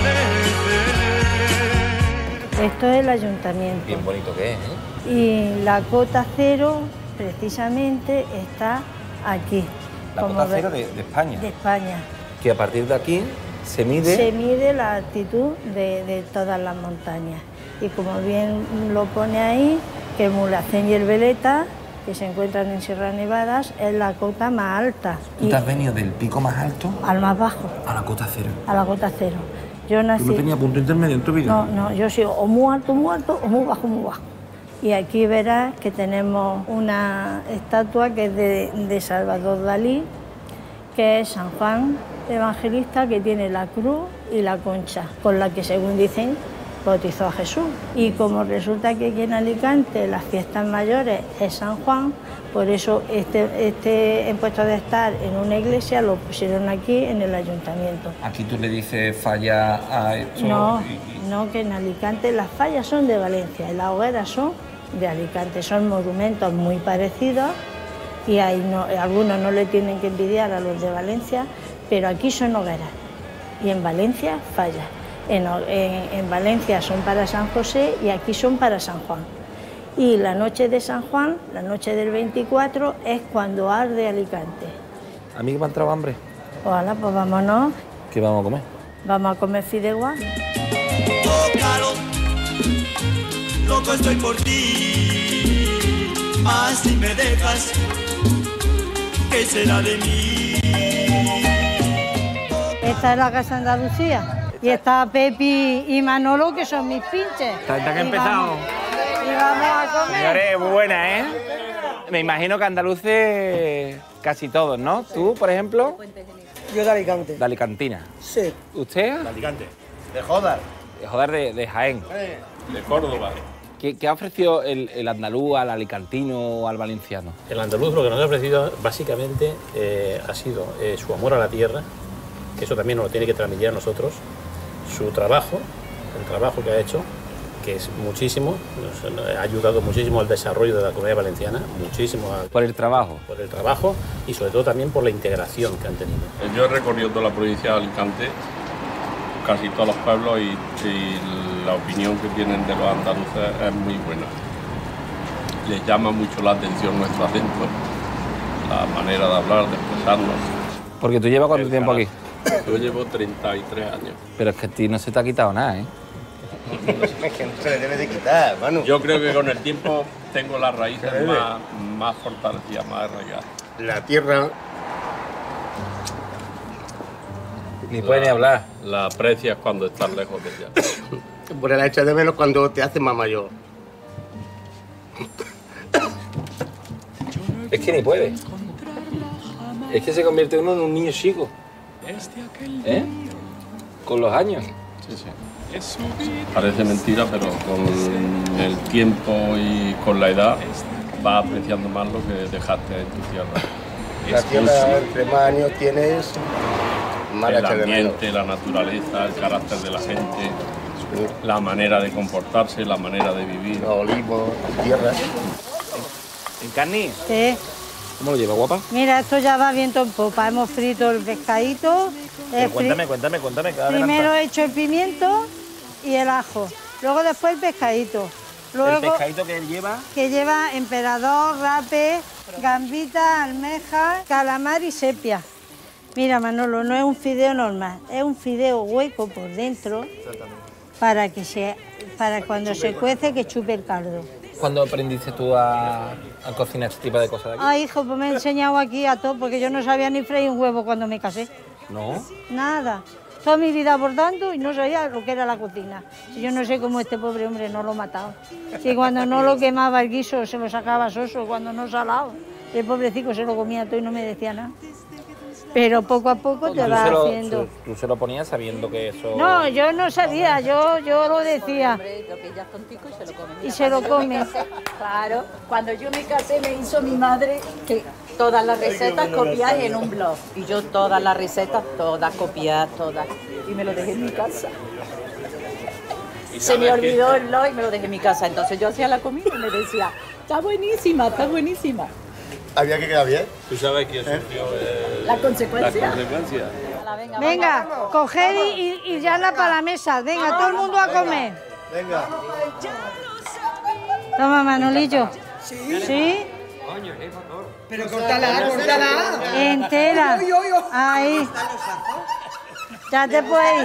amanece. Esto es el ayuntamiento. Bien bonito que es, ¿eh? Y la cota cero, precisamente, está aquí. La como cota ve- cero de, de España. De España. Que a partir de aquí se mide... Se mide la altitud de, de todas las montañas. Y como bien lo pone ahí, que el Mulhacén y el Veleta, que se encuentran en Sierra Nevadas, es la cota más alta. ¿Tú te has venido del pico más alto Al más bajo, a la cota cero? a la cota cero. Yo nací... ¿Tú no tenías punto intermedio en tu vida? No, no, yo soy o muy alto, muy alto, o muy bajo, muy bajo. Y aquí verás que tenemos una estatua que es de, de Salvador Dalí, que es San Juan Evangelista, que tiene la cruz y la concha, con la que, según dicen, bautizó a Jesús. Y como resulta que aquí en Alicante las fiestas mayores es San Juan, por eso este, este en puesto de estar en una iglesia lo pusieron aquí en el ayuntamiento. Aquí tú le dices falla a esto... No, y- no, que en Alicante las fallas son de Valencia y las hogueras son de Alicante. Son monumentos muy parecidos y hay no, algunos no le tienen que envidiar a los de Valencia, pero aquí son hogueras y en Valencia fallas. En, ho- en- en Valencia son para San José y aquí son para San Juan. Y la noche de San Juan, la noche del veinticuatro, es cuando arde Alicante. A mí me ha entrado hambre. Hola, pues vámonos, ¿Qué vamos a comer? vamos a comer fideuá. Tócalo, loco estoy por ti, mas si me dejas, ¿qué será de mí? Esta es la Casa Andalucía. Y está Pepi y Manolo, que son mis pinches. Te han Y empezado. vamos- Y vamos a comer. Señores, muy buena, ¿eh? Me imagino que andaluces casi todos, ¿no? ¿Tú, por ejemplo? Yo de Alicante. De Alicantina. Sí. ¿Usted? De Alicante. De Jodar. De Joder, de, de Jaén. De Córdoba. ¿Qué, qué ha ofrecido el, el andaluz al alicantino o al valenciano? El andaluz lo que nos ha ofrecido básicamente eh, ha sido eh, su amor a la tierra, que eso también nos lo tiene que transmitir a nosotros, su trabajo, el trabajo que ha hecho, que es muchísimo, nos, nos ha ayudado muchísimo al desarrollo de la comunidad valenciana, muchísimo al- Por el trabajo. por el trabajo y sobre todo también por la integración que han tenido. Yo he recorrido toda la provincia de Alicante, casi todos los pueblos, y, y la opinión que tienen de los andaluces es muy buena. Les llama mucho la atención nuestro acento, la manera de hablar, de expresarnos. Porque tú llevas cuánto El tiempo aquí. Yo llevo treinta y tres años. Pero es que a ti no se te ha quitado nada, ¿eh? Es que no se le debe de quitar, Manu. Yo creo que con el tiempo tengo las raíces Se debe. más, más fortalecidas, más arraigadas. La tierra. Ni puede ni hablar. La aprecias cuando estás lejos de ella. Por la echa de menos cuando te haces más mayor. Es que ni puede. Es que se convierte uno en un niño chico. ¿Eh? Con los años. Sí, sí. Parece mentira, pero con el tiempo y con la edad vas apreciando más lo que dejaste en tu tierra. La tierra, entre más años tienes, más la El echas de menos. ambiente, la naturaleza, el carácter de la gente. la manera de comportarse, la manera de vivir. Los olivos, tierra. ¿Encarni? Sí. ¿Cómo lo lleva, guapa? Mira, esto ya va viento en popa. Hemos frito el pescadito. Pero he fri- cuéntame, cuéntame, cuéntame. Que Primero he hecho el pimiento y el ajo. Luego después el pescadito. Luego, ¿El pescadito que lleva? que lleva emperador, rape, gambita, almeja, calamar y sepia. Mira, Manolo, no es un fideo normal, es un fideo hueco por dentro para que se, para cuando se cuece que chupe el caldo. ¿Cuándo aprendiste tú a, a cocinar este tipo de cosas de aquí? Ay, hijo, pues me he enseñado aquí a todo, porque yo no sabía ni freír un huevo cuando me casé. ¿No? Nada. Toda mi vida abordando y no sabía lo que era la cocina. Si yo no sé cómo este pobre hombre no lo mataba. Si cuando no lo quemaba el guiso se lo sacaba soso, cuando no salado. El pobrecito se lo comía todo y no me decía nada. Pero poco a poco te Tú va se lo- haciendo. Tú, tú se lo ponías sabiendo que eso... No, yo no sabía, yo, yo lo decía. Lo que ya es tontico y se lo come. Y se lo Cuando yo me come. casé, Claro, cuando yo me casé me hizo mi madre que todas las recetas copiadas en un blog. Y yo todas las recetas, todas copiadas, todas. Y me lo dejé en mi casa. Se me sabes que- olvidó el blog y me lo dejé en mi casa. Entonces yo hacía la comida y me decía, está buenísima, está buenísima. Había que quedar bien. ¿Tú sabes quién sufrió eh, La consecuencia. la consecuencia? Venga, coged y, y, y ya la para la mesa. Venga, todo el mundo a comer. Venga. Toma, Manolillo. ¿Sí? Pero córtala, córtala. Entera. Uy, uy, uy. Ahí. Ya te puedes ir.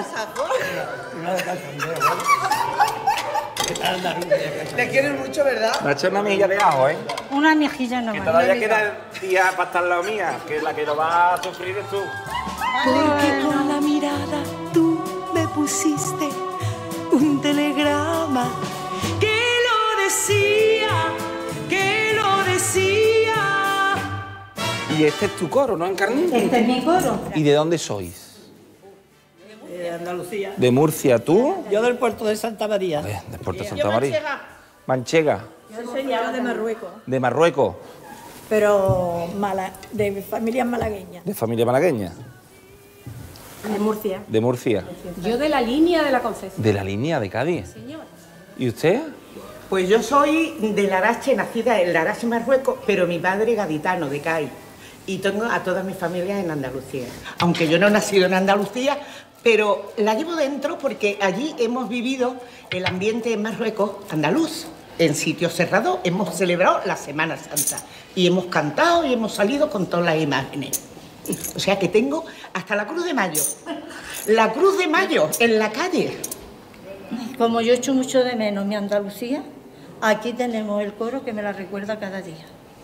Le quieres mucho, ¿verdad? Me ha hecho una mejilla de ajo, ¿eh? Una mejilla Que nomás. todavía queda el día para estar al lado mía, que la que lo va a sufrir es tú. Porque con la mirada tú me pusiste un telegrama que lo decía, que lo decía. Y este es tu coro, ¿no, Encarni? Este es mi coro. ¿Y de dónde sois? De Andalucía. ¿De Murcia, tú? Yo del puerto de Santa María. De Puerto Santa María. Manchega. Yo soy de Marruecos, De Marruecos. pero mala, de familia malagueña. De familia malagueña. De Murcia. De Murcia. Yo de la línea de la Concepción. De la línea de Cádiz. ¿Y usted? Pues yo soy de Larache, nacida en Larache, Marruecos, pero mi padre gaditano, de Cádiz. Y tengo a toda mi familia en Andalucía. Aunque yo no he nacido en Andalucía, pero la llevo dentro porque allí hemos vivido el ambiente en Marruecos andaluz. En sitios cerrados hemos celebrado la Semana Santa. Y hemos cantado y hemos salido con todas las imágenes. O sea que tengo hasta la Cruz de Mayo. La Cruz de Mayo en la calle. Como yo echo mucho de menos mi Andalucía, aquí tenemos el coro que me la recuerda cada día.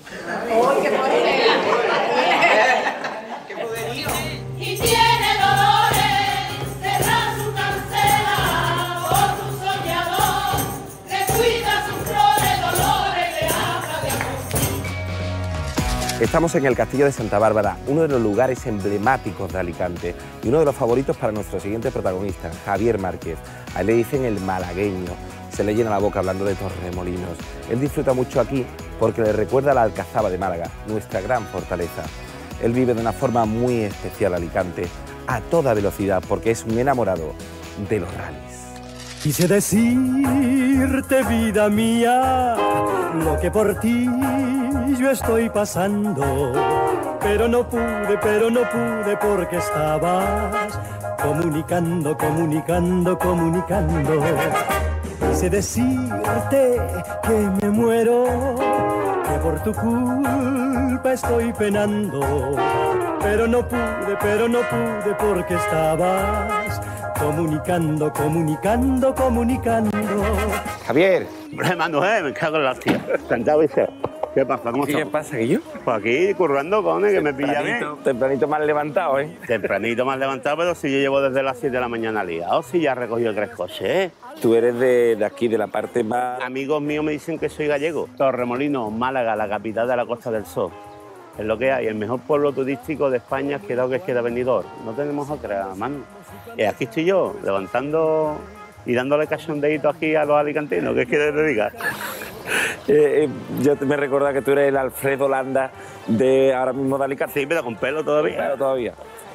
Y tiene dolores, cerrar su cancela por su soñador, que cuida sus flores, dolores, le habla de amor. Estamos en el Castillo de Santa Bárbara, uno de los lugares emblemáticos de Alicante y uno de los favoritos para nuestro siguiente protagonista, Javier Márquez. A él le dicen el malagueño, se le llena la boca hablando de Torremolinos. Él disfruta mucho aquí porque le recuerda a la Alcazaba de Málaga, nuestra gran fortaleza. Él vive de una forma muy especial Alicante, a toda velocidad, porque es un enamorado de los rallies. Quise decirte, vida mía, lo que por ti yo estoy pasando, pero no pude, pero no pude porque estabas comunicando, comunicando, comunicando. Quise decirte que me muero, que por tu culpa estoy penando, pero no pude, pero no pude porque estabas comunicando, comunicando, comunicando. Javier. Hombre, Manuel, me cago en la tía. Sentado, dice. ¿Qué pasa? ¿Cómo ¿Qué pasa, que yo? Pues aquí, currando, cojones, que me pilla bien. Tempranito, tempranito más levantado, ¿eh? Tempranito más levantado, pero si yo llevo desde las siete de la mañana liado, si ya he recogido tres coches. Tú eres de, de aquí, de la parte más... Amigos míos me dicen que soy gallego. Torremolinos, Málaga, la capital de la Costa del Sol. Es lo que hay. El mejor pueblo turístico de España es quedado que es queda Benidorm. No tenemos otra, mano. Y aquí estoy yo, levantando y dándole cachondeíto aquí a los alicantinos. ¿Qué quieres que te diga? Eh, eh, yo me recuerdo que tú eres el Alfredo Landa de ahora mismo de Alicante. Sí, pero con pelo todavía. Pelo todavía.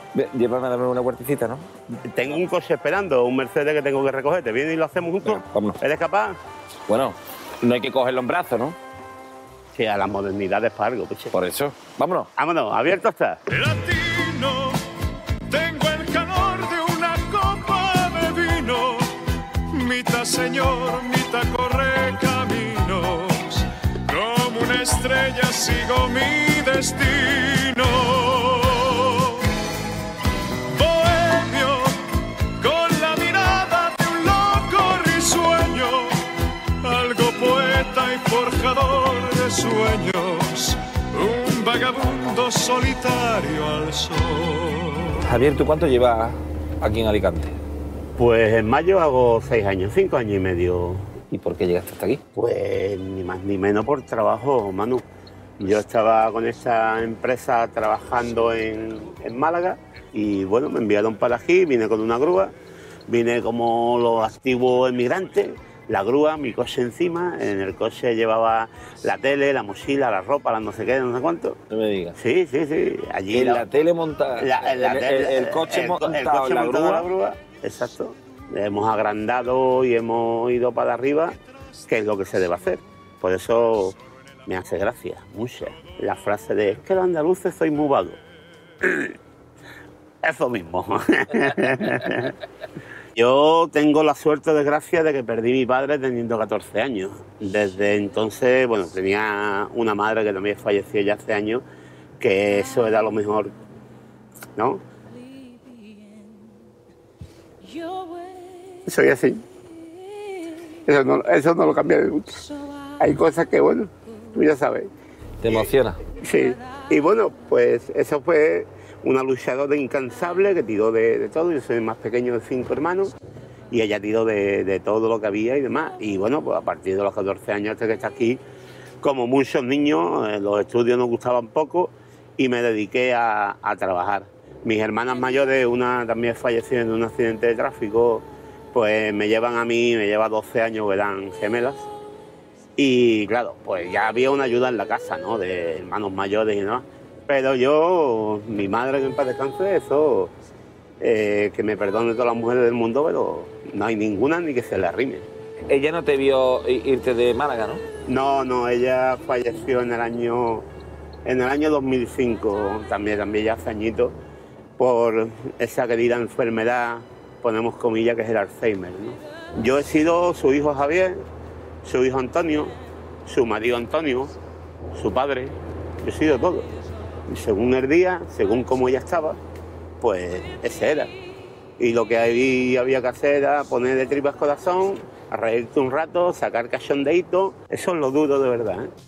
Llévame a darme una vueltecita, ¿no? Tengo un coche esperando, un Mercedes que tengo que recoger. ¿Te vienes y lo hacemos juntos? Venga, vámonos. ¿Eres capaz? Bueno, no hay que cogerlo en brazos, ¿no? Sí, a la modernidad es para algo, puche. Por eso. Vámonos. Vámonos, abierto está. Latino, tengo el calor de una copa de vino, mitad señor, mitad corre caminos, como una estrella sigo mi destino. Bohemio, con la mirada de un loco risueño, algo poeta y forjador de sueños, un vagabundo solitario al sol. Javier, ¿tú cuánto llevas aquí en Alicante? Pues en mayo hago seis años, cinco años y medio. ¿Y por qué llegaste hasta aquí? Pues ni más ni menos por trabajo, Manu. Yo estaba con esta empresa trabajando en, en Málaga y bueno, me enviaron para aquí, vine con una grúa, vine como los activos emigrantes, la grúa, mi coche encima, en el coche llevaba la tele, la mochila, la ropa, la no sé qué, no sé cuánto. No me digas. Sí, sí, sí. Allí en la, la tele montada, la, la, el, el, el coche el, montado, el coche la, montado grúa. la grúa. Exacto. Hemos agrandado y hemos ido para arriba, que es lo que se debe hacer. Por eso me hace gracia, mucha, la frase de es que los andaluces sois muy vagos. Eso mismo. Yo tengo la suerte, desgracia, de que perdí a mi padre teniendo catorce años. Desde entonces, bueno, tenía una madre que también falleció ya hace años, que eso era lo mejor, ¿no? Soy así. Eso no, eso no lo cambié nunca. Hay cosas que, bueno, tú ya sabes. ¿Te emociona? Sí. Y bueno, pues eso fue una luchadora incansable que tiró de, de todo. Yo soy el más pequeño de cinco hermanos y ella tiró de, de todo lo que había y demás. Y bueno, pues a partir de los catorce años hasta que está aquí, como muchos niños, eh, los estudios nos gustaban poco y me dediqué a, a trabajar. Mis hermanas mayores, una también falleció en un accidente de tráfico, pues me llevan a mí, me lleva doce años, que eran gemelas. Y claro, pues ya había una ayuda en la casa, ¿no? De hermanos mayores y demás. Pero yo, mi madre, que en paz descanse, eso, eh, que me perdone todas las mujeres del mundo, pero no hay ninguna ni que se le arrime. Ella no te vio irte de Málaga, ¿no? No, no, ella falleció en el año, en el año dos mil cinco, también, también ya hace añitos, por esa querida enfermedad, ponemos comillas, que es el Alzheimer, ¿no? Yo he sido su hijo Javier, su hijo Antonio, su marido Antonio, su padre, yo he sido todo. Y según el día, según cómo ella estaba, pues ese era. Y lo que ahí había que hacer era poner de tripas corazón, a reírte un rato, sacar cachondeíto. Eso es lo duro de verdad, ¿eh?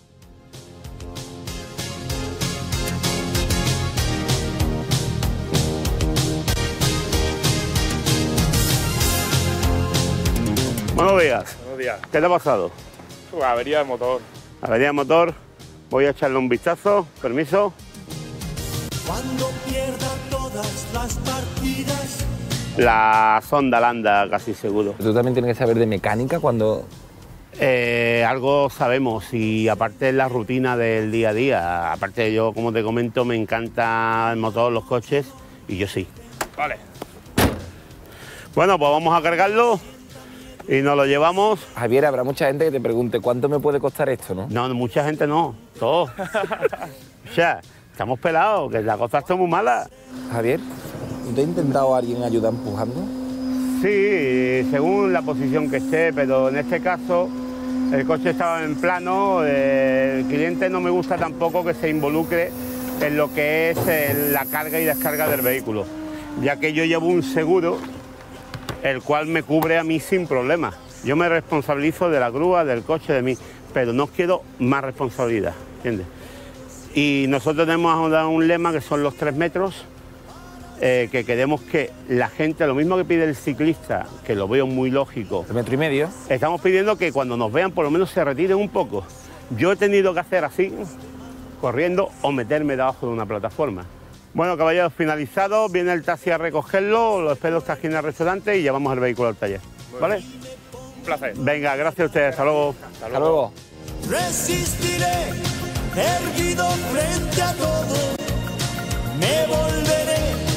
Buenos días. Buenos días. ¿Qué te ha pasado? Pues avería de motor. Avería de motor. Voy a echarle un vistazo. Permiso. Cuando pierda todas las partidas. La sonda Landa, casi seguro. ¿Tú también tienes que saber de mecánica cuando...? Eh, algo sabemos y aparte es la rutina del día a día. Aparte yo, como te comento, me encanta el motor, los coches y yo sí. Vale. Bueno, pues vamos a cargarlo. Y nos lo llevamos. Javier, habrá mucha gente que te pregunte cuánto me puede costar esto, ¿no? No, mucha gente no, todos. O sea, estamos pelados, que la cosa está muy mala. Javier, ¿te ha intentado alguien ayudar empujando? Sí, según la posición que esté, pero en este caso el coche estaba en plano. Eh, el cliente no me gusta tampoco que se involucre en lo que es eh, la carga y descarga del vehículo, ya que yo llevo un seguro el cual me cubre a mí sin problema. Yo me responsabilizo de la grúa, del coche, de mí, pero no quiero más responsabilidad, ¿entiendes? Y nosotros tenemos ahora un lema que son los tres metros, eh, que queremos que la gente, lo mismo que pide el ciclista, que lo veo muy lógico. ¿El metro y medio? Estamos pidiendo que cuando nos vean por lo menos se retiren un poco. Yo he tenido que hacer así, corriendo, o meterme debajo de una plataforma. Bueno, caballeros, finalizado, viene el taxi a recogerlo, lo espero hasta aquí en el restaurante y llevamos el vehículo al taller, ¿vale? Un placer. Venga, gracias a ustedes, hasta luego. Hasta luego. Hasta luego. Resistiré, erguido frente a todo. Me volveré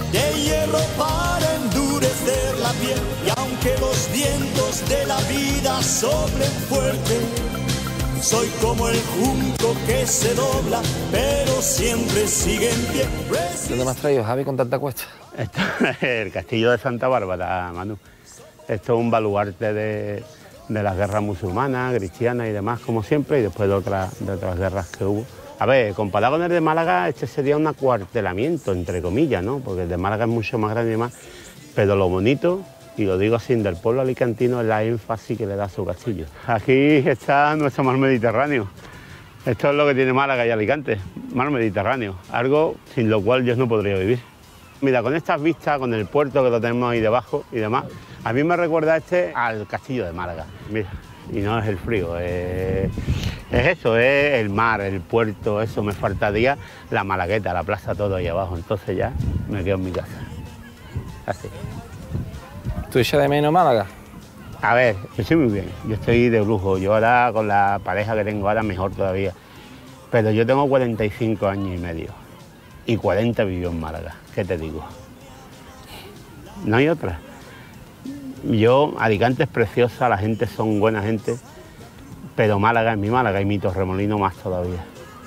de hierro para endurecer la piel. Y aunque los vientos de la vida soplen fuerte, soy como el junco que se dobla, pero siempre sigue en pie. ¿Dónde me has traído, Javi, con tanta cuesta? Esto es el castillo de Santa Bárbara, Manu. Esto es un baluarte de, de las guerras musulmanas, cristianas y demás, como siempre, y después de otras, de otras guerras que hubo. A ver, comparado con el de Málaga, este sería un acuartelamiento, entre comillas, ¿no? Porque el de Málaga es mucho más grande y demás, pero lo bonito, y lo digo así, del pueblo alicantino es la énfasis que le da a su castillo. Aquí está nuestro mar Mediterráneo. Esto es lo que tiene Málaga y Alicante, mar Mediterráneo, algo sin lo cual yo no podría vivir. Mira, con estas vistas, con el puerto que lo tenemos ahí debajo y demás, a mí me recuerda este al castillo de Málaga. Mira, y no es el frío, es, es eso, es el mar, el puerto, eso, me faltaría la Malagueta, la plaza, todo ahí abajo. Entonces ya me quedo en mi casa, así. ¿Tú echas de menos Málaga? A ver, yo estoy muy bien, yo estoy de lujo, yo ahora con la pareja que tengo ahora mejor todavía, pero yo tengo cuarenta y cinco años y medio y cuarenta vivió en Málaga, ¿qué te digo? No hay otra. Yo, Alicante es preciosa, la gente son buena gente, pero Málaga es mi Málaga y mi Torremolino más todavía.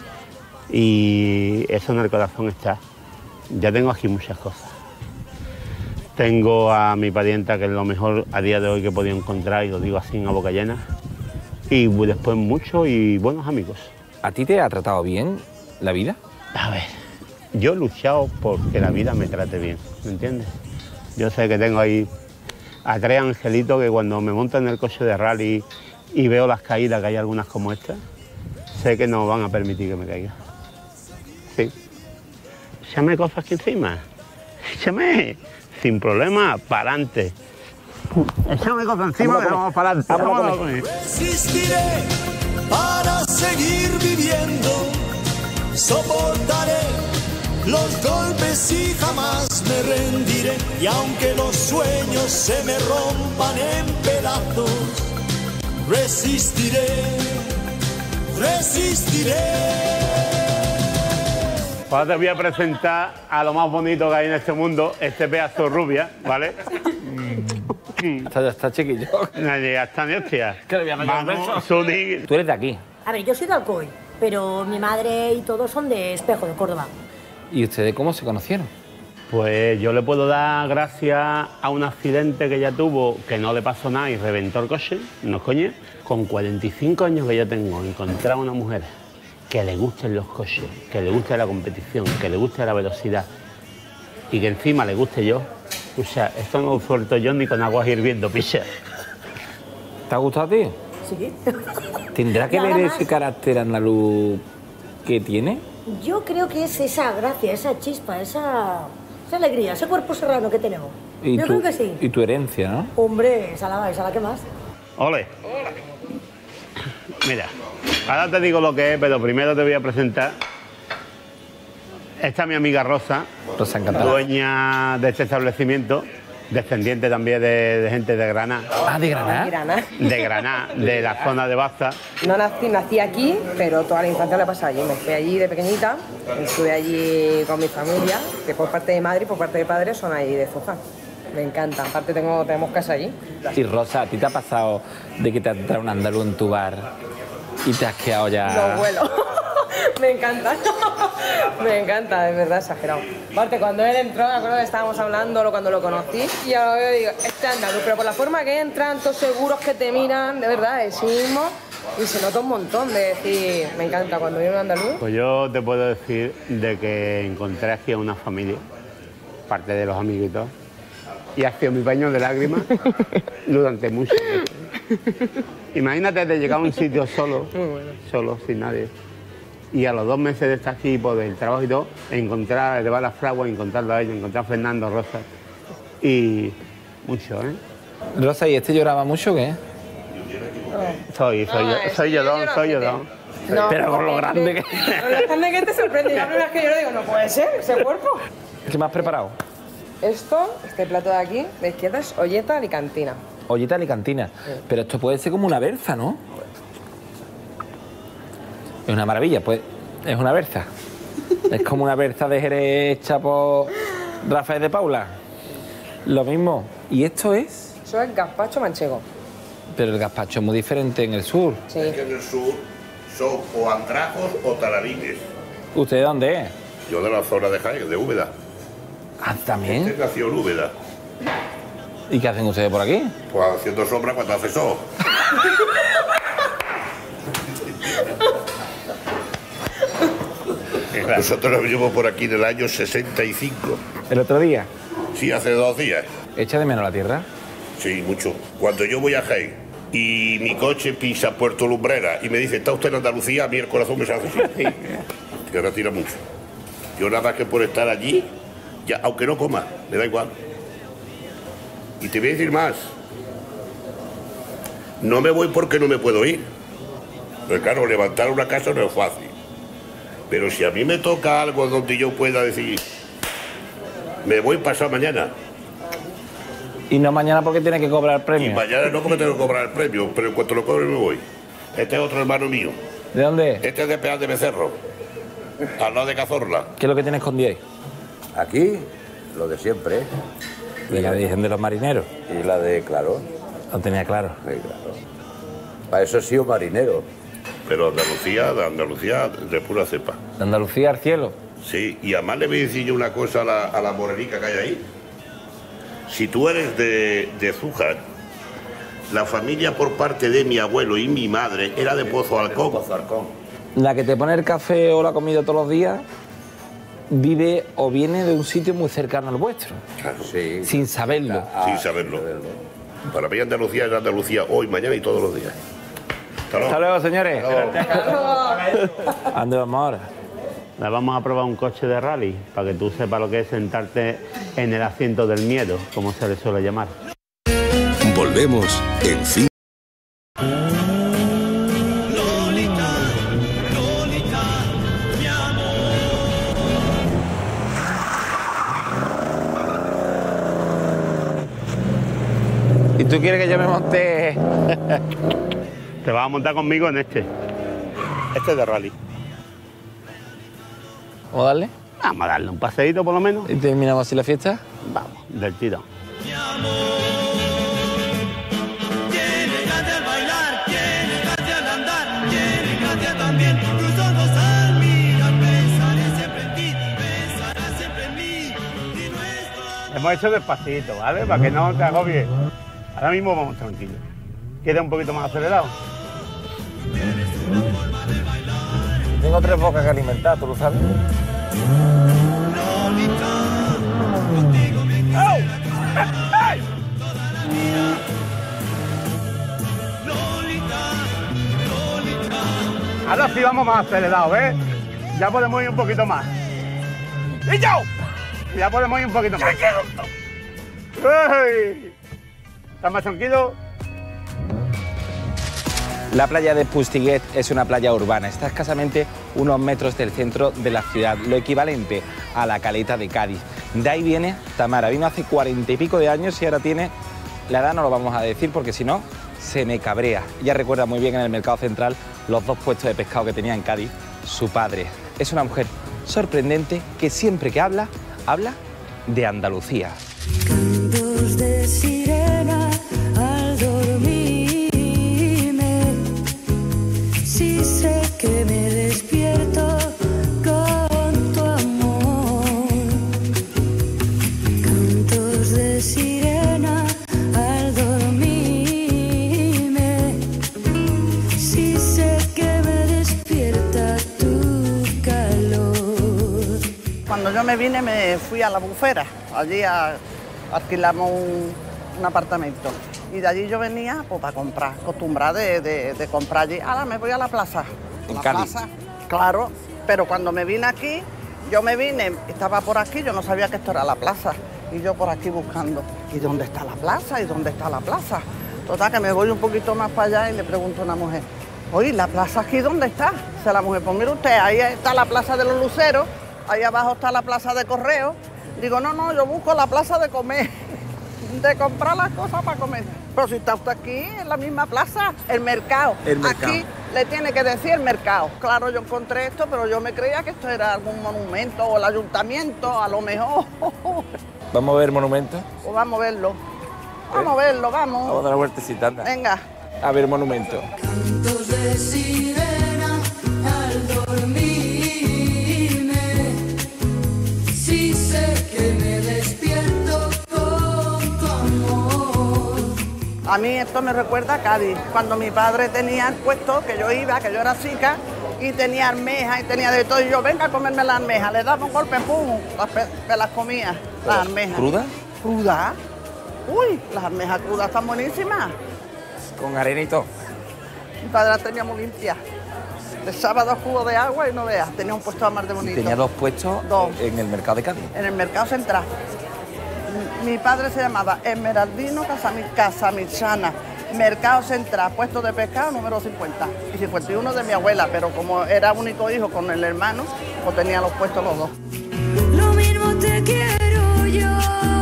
Y eso en el corazón está. Ya tengo aquí muchas cosas. Tengo a mi parienta, que es lo mejor a día de hoy que he podido encontrar, y lo digo así a boca llena. Y después muchos y buenos amigos. ¿A ti te ha tratado bien la vida? A ver, yo he luchado por que la vida me trate bien, ¿me entiendes? Yo sé que tengo ahí a tres angelitos que cuando me monto en el coche de rally y veo las caídas, que hay algunas como esta, sé que no van a permitir que me caiga. Sí. Échame cosas aquí encima. Échame. Sin problema, para adelante. Échame cosas encima que vamos para adelante. Resistiré para seguir viviendo, soportaré los golpes y jamás me rendiré. Y aunque los sueños se me rompan en pedazos, resistiré, resistiré. Ahora te voy a presentar a lo más bonito que hay en este mundo, este pedazo rubia, ¿vale? Está, está chiquillo. No llega hasta ni hostia. Que le voy a meter un beso. Suni. Tú eres de aquí. A ver, yo soy de Alcoy, pero mi madre y todos son de Espejo, de Córdoba. ¿Y ustedes cómo se conocieron? Pues yo le puedo dar gracias a un accidente que ella tuvo, que no le pasó nada y reventó el coche, no es coña. Con cuarenta y cinco años que yo tengo, encontrar a una mujer que le gusten los coches, que le guste la competición, que le guste la velocidad y que encima le guste yo, o sea, esto no lo suelto yo ni con aguas hirviendo, picha. ¿Te ha gustado a ti? Sí. ¿Tendrá que Nada ver más. ese carácter andaluz que tiene? Yo creo que es esa gracia, esa chispa, esa, esa alegría, ese cuerpo serrano que tenemos. Y Yo tu, creo que sí. Y tu herencia, ¿no? Hombre, esa la, esa la que más. Ole. Mira, ahora te digo lo que es, pero primero te voy a presentar. Esta es mi amiga Rosa, Rosa, encantada. Dueña de este establecimiento, descendiente también de, de gente de Granada. Ah, ¿de Granada? De Granada. De Granada, de la zona de Baza. No nací, nací aquí, pero toda la infancia la he pasado allí. Me fui allí de pequeñita, estuve allí con mi familia, que por parte de madre y por parte de padre son allí de Zújar. Me encanta, aparte tengo, tenemos casa allí. Y Rosa, ¿a ti te ha pasado de que te ha entrado un andaluz en tu bar y te has quedado ya...? Los vuelos. Me encanta. Me encanta, de verdad, exagerado. Aparte, cuando él entró, me acuerdo que estábamos hablando cuando lo conocí, y ahora lo veo y digo, este andaluz, pero por la forma que entran, todos seguros que te miran, de verdad, es sí mismo, y se nota un montón de decir, me encanta cuando viene un andaluz. Pues yo te puedo decir de que encontré aquí a una familia, parte de los amiguitos, y ha sido mi paño de lágrimas durante mucho tiempo. Imagínate de llegar a un sitio solo, solo, sin nadie. Y a los dos meses de estar aquí, por el trabajo y todo, encontrar, llevar las fraguas, encontrarlo a ellos, encontrar a Fernando, Rosa. Y mucho, ¿eh? Rosa, ¿y este lloraba mucho o qué? Soy, soy No, yo, es soy que yo, yo don, lloro soy yo, así don. No, Pero con lo grande que... Con lo grande que te sorprende. Yo la primera vez que yo lo digo, no puede ser, ese cuerpo. ¿Qué me has preparado? Esto, este plato de aquí, de izquierda, es olleta alicantina. Olleta alicantina. Pero esto puede ser como una berza, ¿no? Es una maravilla, pues es una berza. Es como una berza de Jerez hecha por... Rafael de Paula, lo mismo. ¿Y esto es? Eso es gazpacho manchego. Pero el gazpacho es muy diferente en el sur. Sí. Es que en el sur son o andrajos o talarines. ¿Usted de dónde es? Yo de la zona de Jaén, de Úbeda. Ah, ¿también? Este nació en Úbeda. ¿Y qué hacen ustedes por aquí? Pues haciendo sombra cuando hace sol. Nosotros nos venimos por aquí en el año sesenta y cinco. ¿El otro día? Sí, hace dos días. ¿Echa de menos la tierra? Sí, mucho. Cuando yo voy a Jaén y mi coche pisa Puerto Lumbrera y me dice, ¿está usted en Andalucía? A mí el corazón me sale así. Que ahora tira mucho. Yo nada más que por estar allí, ya, aunque no coma, me da igual. Y te voy a decir más. No me voy porque no me puedo ir. Pero claro, levantar una casa no es fácil. Pero si a mí me toca algo donde yo pueda decir, me voy pasado mañana. Y no mañana porque tiene que cobrar el premio. Y mañana no porque tengo que cobrar el premio, pero en cuanto lo cobre me voy. Este es otro hermano mío. ¿De dónde es? Este es de Peal de Becerro, al lado de Cazorla. ¿Qué es lo que tiene escondido ahí? Aquí, lo de siempre. ¿Y la Virgen de los Marineros? Y la de, claro. Lo tenía claro. Sí, claro. Para eso he sido marinero. Pero Andalucía, de Andalucía, de pura cepa. ¿De Andalucía al cielo? Sí, y además le voy a decir yo una cosa a la, a la morenica que hay ahí. Si tú eres de, de Zújar, la familia por parte de mi abuelo y mi madre era de Pozo Alcón. Pozo Alcón. La que te pone el café o la comida todos los días vive o viene de un sitio muy cercano al vuestro. Claro. Sí. Sin saberlo. Ah, sin saberlo. Para mí Andalucía es Andalucía hoy, mañana y todos los días. Hasta luego, Hasta luego señores. ¿A dónde vamos ahora? La vamos a probar un coche de rally, para que tú sepas lo que es sentarte en el asiento del miedo, como se le suele llamar. Volvemos en fin. ¿Y tú quieres que yo me monte? Te vas a montar conmigo en este. Este es de rally. ¿Vamos a darle? Vamos a darle un paseíto por lo menos. ¿Y terminamos así la fiesta? Vamos, del tirón. Tiene gracia al bailar, tiene gracia al andar, tiene gracia también tus ojos al mirar. Pensaré siempre en ti, pensarás siempre en mí. Y nuestro... Hemos hecho despacito, ¿vale? Para que no te agobies. Ahora mismo vamos tranquilos. ¿Quieres un poquito más acelerado? Tengo tres bocas que alimentar, ¿tú lo sabes? Ahora sí vamos más acelerados, ¿ves? Ya podemos ir un poquito más. ¡Y yo! Ya podemos ir un poquito más. ¡Ey! ¿Estás más tranquilo? La playa de Pustiguet es una playa urbana, está escasamente unos metros del centro de la ciudad, lo equivalente a la Caleta de Cádiz. De ahí viene Tamara, vino hace cuarenta y pico de años y ahora tiene, la edad no lo vamos a decir porque si no, se me cabrea. Ella recuerda muy bien en el mercado central los dos puestos de pescado que tenía en Cádiz su padre. Es una mujer sorprendente que siempre que habla, habla de Andalucía. Cantos de sirena al dormirme, si sé que me despierto con tu amor. Cantos de sirena al dormirme, si sé que me despierta tu calor. Cuando yo me vine me fui a la Bufera, allí a, alquilamos un, un apartamento y de allí yo venía pues, para comprar, acostumbrada de, de, de comprar allí. Ahora me voy a la plaza. ¿En la Cádiz? plaza, claro, pero cuando me vine aquí, yo me vine, estaba por aquí, yo no sabía que esto era la plaza y yo por aquí buscando, ¿y dónde está la plaza? ¿Y dónde está la plaza? Total, que me voy un poquito más para allá y le pregunto a una mujer, oye, ¿la plaza aquí dónde está? Dice la mujer, pues mire usted, ahí está la plaza de los luceros, ahí abajo está la plaza de correo. Digo, no, no, yo busco la plaza de comer, de comprar las cosas para comer. Pero si está usted aquí, en la misma plaza, el mercado. El mercado. Aquí le tiene que decir el mercado. Claro, yo encontré esto, pero yo me creía que esto era algún monumento o el ayuntamiento, a lo mejor. ¿Vamos a ver monumentos? Pues vamos a verlo. Vamos a verlo, vamos. Vamos a dar una vueltecita, anda. Venga. A ver monumentos. Cantos de sirena al dormirme. Sí sé que me despierto con tu amor. A mí esto me recuerda a Cádiz, cuando mi padre tenía el puesto, que yo iba, que yo era chica, y tenía almejas y tenía de todo, y yo, venga a comerme las almejas, le daba un golpe, pum, las, me las comía, las almejas. ¿Crudas? ¿Crudas? Uy, las almejas crudas están buenísimas. Con arena y todo. Mi padre las tenía muy limpias. Le echaba dos cubos de agua y no veas, tenía un puesto más de bonito. Tenía dos puestos Dos. en el mercado de Cádiz. En el mercado central. Mi padre se llamaba Esmeraldino Casami- Casamichana, Mercado Central, puesto de pescado número cincuenta y cincuenta y uno de mi abuela, pero como era único hijo con el hermano, pues tenía los puestos los dos. Lo mismo te quiero yo.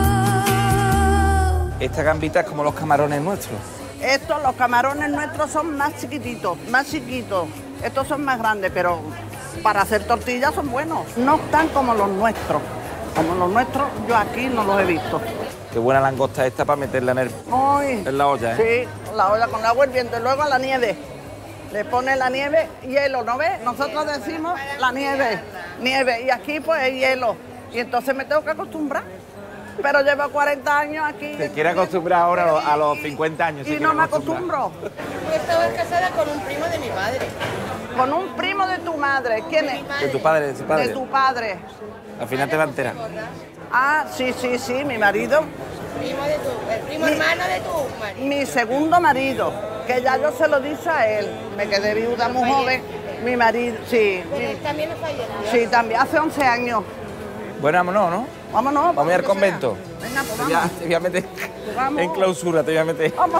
Esta gambita es como los camarones nuestros. Estos, los camarones nuestros son más chiquititos, más chiquitos. Estos son más grandes, pero para hacer tortillas son buenos. No están como los nuestros. Como los nuestros, yo aquí no los he visto. Qué buena langosta esta para meterla en, el, Ay, en la olla, ¿eh? Sí, la olla con agua hirviendo y luego la nieve. Le pone la nieve, hielo, ¿no ves? Nosotros decimos la nieve, nieve, y aquí pues es hielo. Y entonces me tengo que acostumbrar. Pero llevo cuarenta años aquí. Te quiere acostumbrar ahora a los, a los cincuenta años. Y no me acostumbro. Yo estaba casada con un primo de mi padre. Con un primo de tu madre. ¿Quién es? De tu padre, de tu padre. De tu padre. Al final te va entera. Ah, sí, sí, sí, mi marido. Primo de tu, el primo Mi- hermano de tu marido. Mi segundo marido, que ya yo se lo dije a él. Me quedé viuda muy joven. Mi marido, sí. Con él también nos falleció. Sí, también, hace once años. Bueno, vámonos, ¿no? Vámonos. Vamos a ir al convento. Venga, pues Te voy a- vamos. te voy a meter Vamos. en clausura, te voy a meter. Vamos.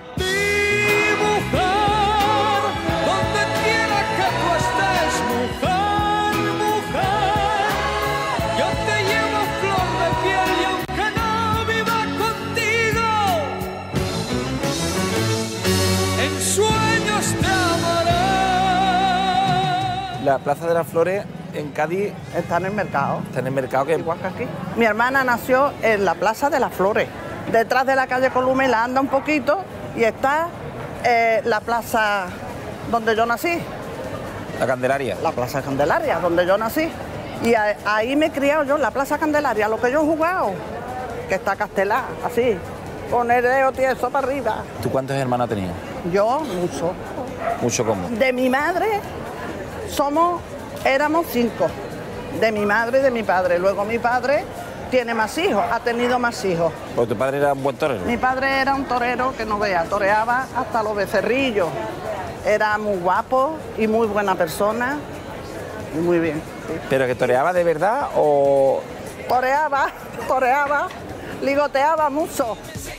Donde quiera que tú estés, mujer, mujer, yo te llevo flor de piel y aunque no viva contigo, en sueños te amaré. La Plaza de las Flores en Cádiz está en el mercado. Está en el mercado que igual que aquí. Mi hermana nació en la Plaza de las Flores, detrás de la calle Columela, anda un poquito y está eh, la plaza donde yo nací, La Candelaria. la Plaza Candelaria, donde yo nací. Y a- ahí me he criado yo, en la Plaza Candelaria, lo que yo he jugado, que está Castelá, así, con el dedo tieso para arriba. ¿Tú cuántos hermanos tenías? Yo, mucho. Mucho como. De mi madre somos, éramos cinco, de mi madre y de mi padre. Luego mi padre tiene más hijos, ha tenido más hijos. Porque tu padre era un buen torero. Mi padre era un torero que no vea, toreaba hasta los becerrillos. Era muy guapo y muy buena persona. Y muy bien. sí. ¿Pero que toreaba de verdad o...? Toreaba, toreaba, ligoteaba mucho.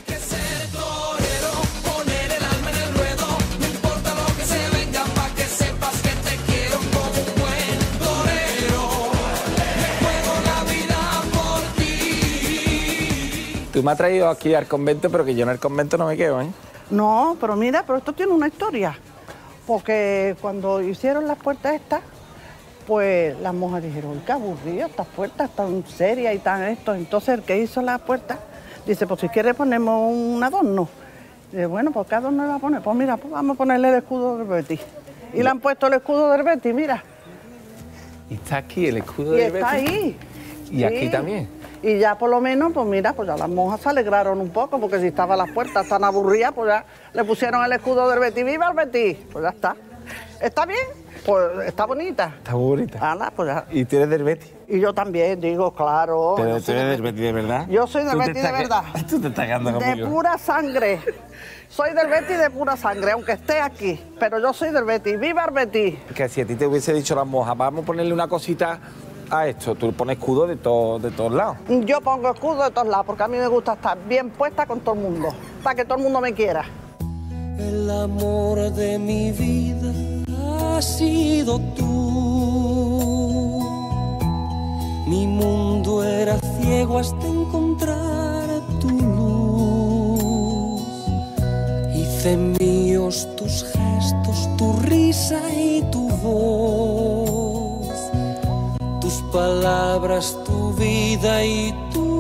Tú me has traído aquí al convento, pero que yo en el convento no me quedo, ¿eh? No, pero mira, pero esto tiene una historia. Porque cuando hicieron las puertas estas, pues las monjas dijeron, qué aburrido, estas puertas tan serias y tan esto. Entonces el que hizo las puertas dice, pues si quiere ponemos un adorno. Y dice, bueno, pues ¿qué adorno le va a poner? Pues mira, pues vamos a ponerle el escudo del Betis. Y le han puesto el escudo del Betis, mira. Y está aquí el escudo Y del está Betis. ahí. Y Sí. aquí también. Y ya por lo menos, pues mira, pues ya las monjas se alegraron un poco, porque si estaban las puertas tan aburridas, pues ya le pusieron el escudo del Betis. ¡Viva el Betis! Pues ya está. ¿Está bien? Pues está bonita. Está muy bonita. Anda, pues ya. Y tú eres del Betis. Y yo también, digo, claro. Pero yo tú soy eres del del Betis de verdad. Yo soy del Tú te Betis de estás que- verdad. Tú te estás quedando De conmigo. pura sangre. Soy del Betis de pura sangre, aunque esté aquí. Pero yo soy del Betis. ¡Viva el Betis! Que si a ti te hubiese dicho las monjas, vamos a ponerle una cosita a esto, tú pones escudo de, to- de todos lados. Yo pongo escudo de todos lados, porque a mí me gusta estar bien puesta con todo el mundo. Para que todo el mundo me quiera. El amor de mi vida ha sido tú. Mi mundo era ciego hasta encontrar tu luz. hacen míos tus gestos, tu risa y tu voz, tus palabras, tu vida y tu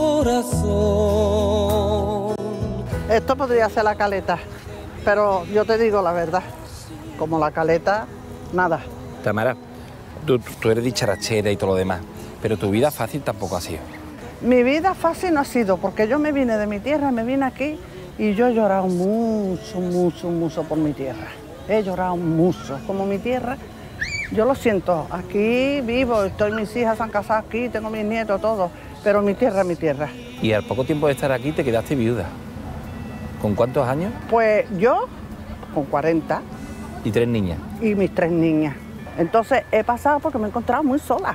corazón. Esto podría ser la Caleta, pero yo te digo la verdad, como la Caleta, nada. Tamara, tú, tú eres dicharachera y todo lo demás, pero tu vida fácil tampoco ha sido. Mi vida fácil no ha sido, porque yo me vine de mi tierra, me vine aquí y yo he llorado mucho, mucho, mucho por mi tierra. He llorado mucho, como mi tierra, yo lo siento, aquí vivo, estoy, mis hijas se han casado aquí, tengo mis nietos, todo, pero mi tierra es mi tierra. Y al poco tiempo de estar aquí te quedaste viuda. ¿Con cuántos años? Pues yo, con cuarenta. Y tres niñas. Y mis tres niñas. Entonces he pasado porque me he encontrado muy sola.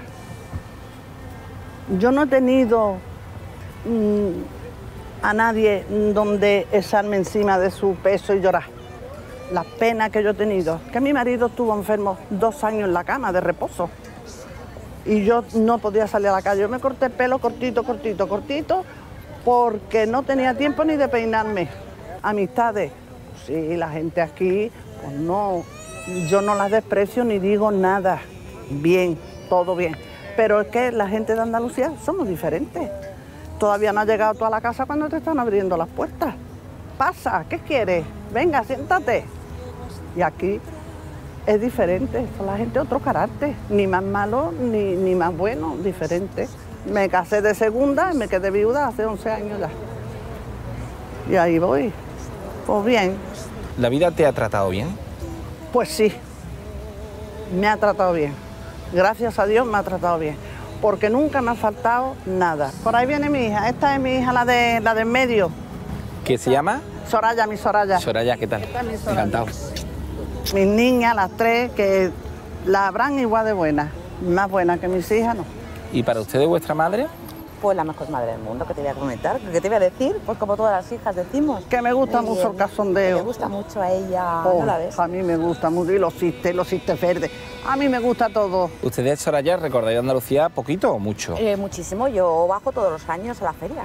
Yo no he tenido mmm, a nadie donde echarme encima de su peso y llorar. La pena que yo he tenido, que mi marido estuvo enfermo dos años en la cama de reposo. Y yo no podía salir a la calle. Yo me corté el pelo cortito, cortito, cortito, porque no tenía tiempo ni de peinarme. Amistades, sí, la gente aquí, pues no, yo no las desprecio ni digo nada. Bien, todo bien. Pero es que la gente de Andalucía somos diferentes. Todavía no ha llegado tú a la casa cuando te están abriendo las puertas. Pasa, ¿qué quieres? Venga, siéntate. Y aquí es diferente, la gente otro carácter, ni más malo ni, ni más bueno, diferente. Me casé de segunda y me quedé viuda hace once años ya. Y ahí voy. Pues bien. ¿La vida te ha tratado bien? Pues sí, me ha tratado bien. Gracias a Dios me ha tratado bien, porque nunca me ha faltado nada. Por ahí viene mi hija, esta es mi hija, la de la de en medio. ¿Qué se llama? Soraya, mi Soraya. Soraya, ¿qué tal? Esta es mi Soraya. Encantado. Mis niñas, las tres, que la habrán igual de buenas, más buenas que mis hijas, no. ¿Y para ustedes, vuestra madre? Pues la mejor madre del mundo, que te voy a comentar, que te voy a decir, pues como todas las hijas decimos. Que me gusta Muy mucho bien. el cachondeo. Me gusta mucho a ella, Oh, ¿no la ves? a mí me gusta mucho, y los cistes, los cistes verdes. A mí me gusta todo. ¿Ustedes, Soraya, recordáis de Andalucía poquito o mucho? Eh, muchísimo, yo bajo todos los años a la feria.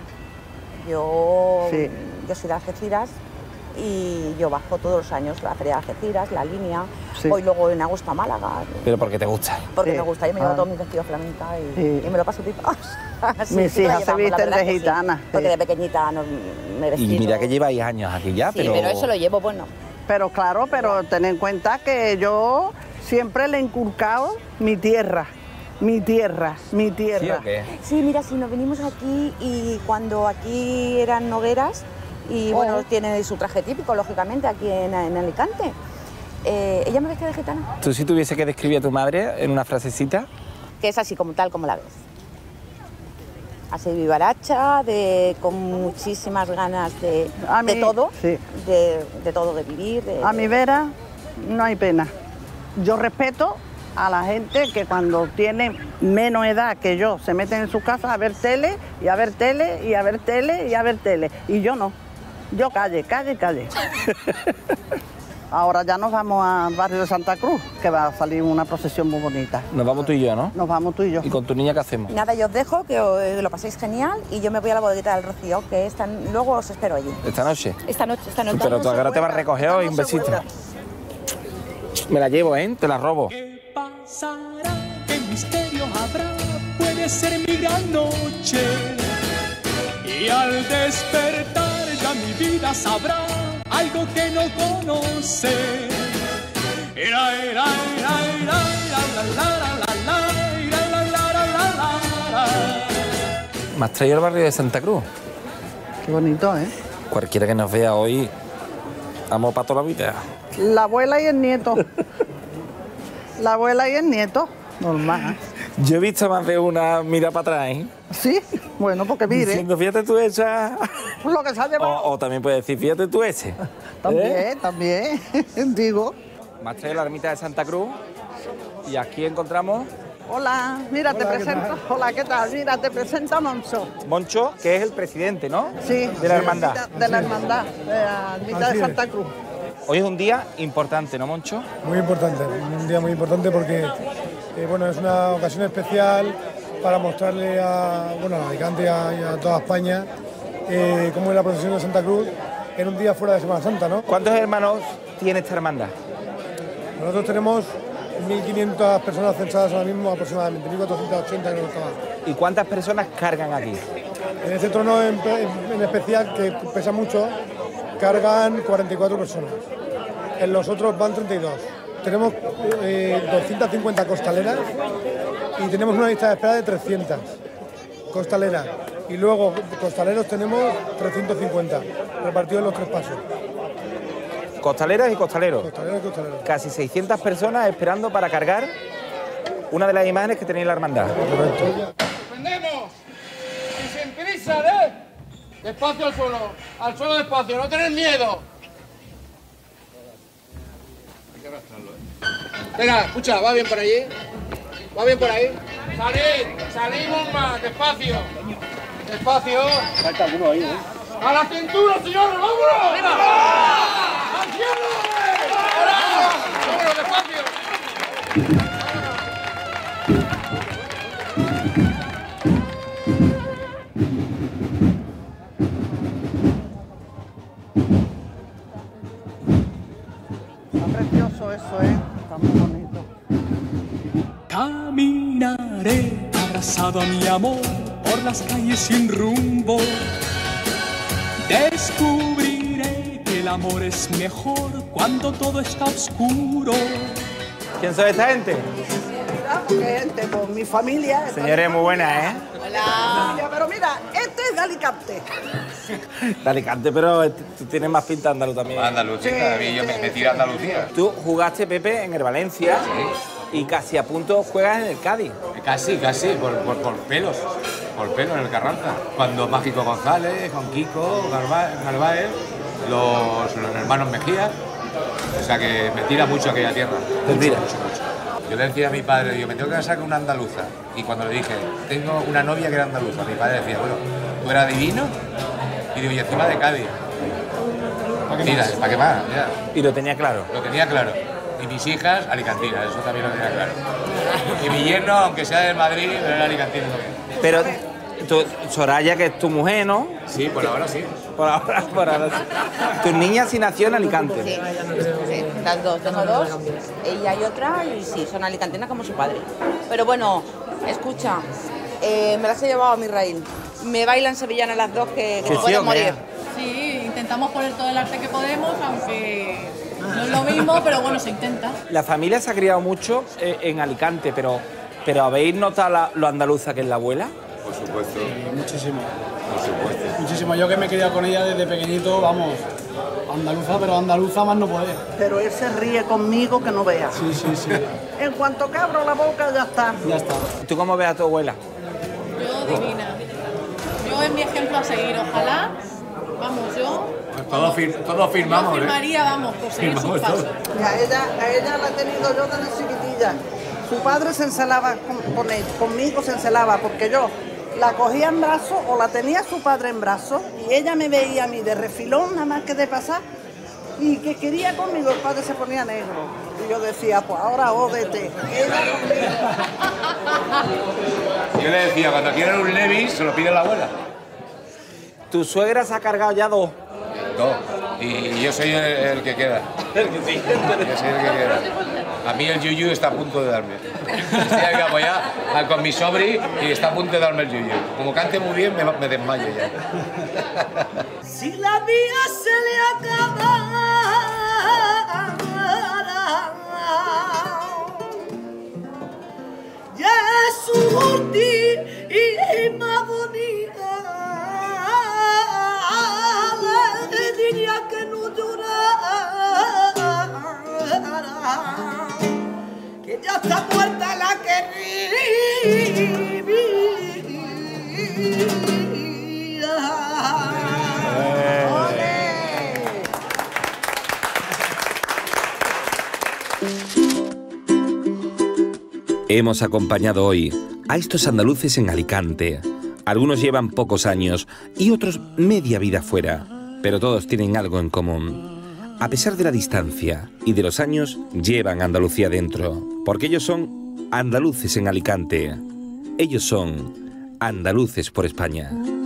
Yo, Sí. yo soy de Algeciras y yo bajo todos los años a la feria de Algeciras, la línea. Sí. Voy luego en agosto a Málaga, Pero porque te gusta. porque Sí. me gusta. Yo me llevo Ah. todo mi vestido flamenca y, Sí. y me lo paso pipa. Sí, Mis sí, lo hijas se llevamos, la visten verdad de que sí. gitanas, Porque sí. de pequeñita no, me he Y vestido. mira que lleváis años aquí ya, Sí, pero... pero eso lo llevo, bueno. Pero claro, pero ten en cuenta que yo siempre le he inculcado mi tierra, mi tierra, mi tierra. ¿Sí o qué? Sí, mira, si nos venimos aquí y cuando aquí eran nogueras, y Oh. bueno, tiene su traje típico, lógicamente, aquí en, en Alicante. Eh, ella me vestía de gitana, ¿Tú si tuviese que describir a tu madre en una frasecita? que es así como tal como la ves. Así vivaracha, de, con muchísimas ganas de, A de mí, todo, sí. de, de todo, de vivir. De, A mi vera no hay pena. Yo respeto a la gente que cuando tiene menos edad que yo se meten en su casa a ver tele y a ver tele y a ver tele y a ver tele. Y yo no. Yo calle, calle, calle. Ahora ya nos vamos al barrio de Santa Cruz, que va a salir una procesión muy bonita. Nos vamos tú y yo, ¿no? Nos vamos tú y yo. ¿Y con tu niña qué hacemos? Nada, yo os dejo, que os- lo paséis genial y yo me voy a la bodeguita del Rocío, que esta, luego os espero allí. ¿Esta noche? Esta noche, esta noche. Pero tú ahora te vas a recoger hoy un besito. Me la llevo, ¿eh? Te la robo. Pasará, qué misterio habrá, puede ser mi gran noche. Y al despertar ya mi vida sabrá algo que no conoce. Era, era, era, era, la, la, la, la, la, la, la, la, la, la, la. ¿Me has traído al barrio de Santa Cruz? Qué bonito, ¿eh? Cualquiera que nos vea hoy, amo para toda la vida. La abuela y el nieto. La abuela y el nieto. Normal. Yo he visto más de una mira para atrás, ¿eh? Sí, bueno, porque mire. Diciendo, fíjate tú esa. Lo que se ha llevado. O, o también puede decir, fíjate tú ese. También, ¿Eh? también. Digo. Me has traído la ermita de Santa Cruz y aquí encontramos Hola, mira, te Hola, ¿qué presento. tal? Hola, ¿qué tal? Mira, te presento a Moncho. Moncho, que es el presidente, ¿no? Sí. De la hermandad. De la hermandad, de la ermita Así de es. Santa Cruz. Hoy es un día importante, ¿no, Moncho? Muy importante, un día muy importante porque eh, bueno, es una ocasión especial para mostrarle a, bueno, a Alicante y a, y a toda España eh, cómo es la procesión de Santa Cruz en un día fuera de Semana Santa, ¿no? ¿Cuántos hermanos tiene esta hermandad? Nosotros tenemos mil quinientas personas censadas ahora mismo aproximadamente, mil cuatrocientas ochenta creo que estaba. ¿Y cuántas personas cargan aquí? En este trono en, en, en especial, que pesa mucho, cargan cuarenta y cuatro personas. En los otros van treinta y dos. Tenemos eh, doscientas cincuenta costaleras y tenemos una lista de espera de trescientas costaleras. Y luego costaleros tenemos trescientos cincuenta, repartidos en los tres pasos. Costaleras y costaleros. Costaleros y costaleros. Casi seiscientas personas esperando para cargar una de las imágenes que tenéis en la hermandad. Correcto. ¡Suspendemos! Y sin prisa, ¿eh? Despacio al suelo. Al suelo despacio, no tener miedo. Hay que arrastrarlo, ¿eh? Espera, escucha, ¿va bien por allí? ¿Va bien por ahí? ¡Salid! ¡Salimos más! ¡Despacio! ¡Despacio! Falta alguno ahí, ¿eh? ¡A la cintura, señores! ¡Vámonos! ¡Arriba! ¡Al cielo! ¡Vámonos, despacio! Está precioso eso, ¿eh? Está muy bonito. Caminaré abrazado a mi amor por las calles sin rumbo. Descubriré que el amor es mejor cuando todo está oscuro. ¿Quién son esta gente? ¿Qué gente? Pues mi familia. Señores, muy buena, ¿eh? Hola. Pero mira, este es de Alicante. De Alicante, pero tú tienes más pinta andaluz también. Andalucía, sí, yo me, me tiro a Andalucía. Tú jugaste, Pepe, en el Valencia, sí, y casi a punto juegas en el Cádiz. Casi, casi, por, por, por pelos, por pelos en el Carranza. Cuando Mágico González, con Kiko, Narváez, los, los hermanos Mejía, o sea que me tira mucho aquella tierra. Te tira. Mucho, mucho, mucho. Yo le decía a mi padre, yo me tengo que casar con una andaluza. Y cuando le dije, tengo una novia que era andaluza, mi padre decía, bueno, ¿tú eras divino? Y digo, y encima de Cádiz. Mira, ¿para qué más? Ya. Y lo tenía claro. Lo tenía claro. Y mis hijas, alicantinas, eso también lo tenía claro. Y mi yerno, aunque sea de Madrid, pero era alicantino también. Pero tu, Soraya, que es tu mujer, ¿no? Sí, por ahora sí. Por ahora, por ahora sí. ¿Tu niña sí nació en Alicante? Sí, sí, las dos, tengo dos, ella y otra, y sí, son alicantinas como su padre. Pero bueno, escucha, eh, me las he llevado a mi Israel. Me bailan sevillanas las dos que, que sí, pueden sí, morir. Sí, intentamos poner todo el arte que podemos, aunque no es lo mismo, pero bueno, se intenta. La familia se ha criado mucho eh, en Alicante, pero, pero ¿habéis notado la, lo andaluza que es la abuela? Por supuesto. Sí, muchísimo. Por supuesto. Muchísimo. Yo que me he criado con ella desde pequeñito, vamos, andaluza, pero andaluza más no puede. Pero él se ríe conmigo que no vea. Sí, sí, sí. En cuanto que abro la boca, ya está. Ya está. ¿Tú cómo ves a tu abuela? Yo divina. Yo es mi ejemplo a seguir, ojalá, vamos, yo... Todos fir todo firmamos, yo firmaría, ¿eh? vamos, por seguir sus Firmamos pasos. Y a ella, a ella la he tenido yo desde chiquitilla. Su padre se encelaba con, con él, conmigo se encelaba, porque yo la cogía en brazos o la tenía su padre en brazos y ella me veía a mí de refilón, nada más que de pasar, y que quería conmigo, el padre se ponía negro. Y yo decía, pues ahora ódete. Yo le decía, cuando quieren un Levis, se lo pide la abuela. ¿Tu suegra se ha cargado ya dos? Dos. Y yo soy el, el que queda. El que sí. Yo soy el que queda. A mí el yuyu está a punto de darme. Estoy aquí apoyado con mi sobri y está a punto de darme el yuyu. Como cante muy bien, me, me desmayo ya. Si la vida se le acabara, ya es su última bonita, le diría que no llorara, que ya está muerta la que Hemos acompañado hoy a estos andaluces en Alicante. Algunos llevan pocos años y otros media vida fuera, pero todos tienen algo en común. A pesar de la distancia y de los años, llevan Andalucía dentro, porque ellos son andaluces en Alicante. Ellos son andaluces por España.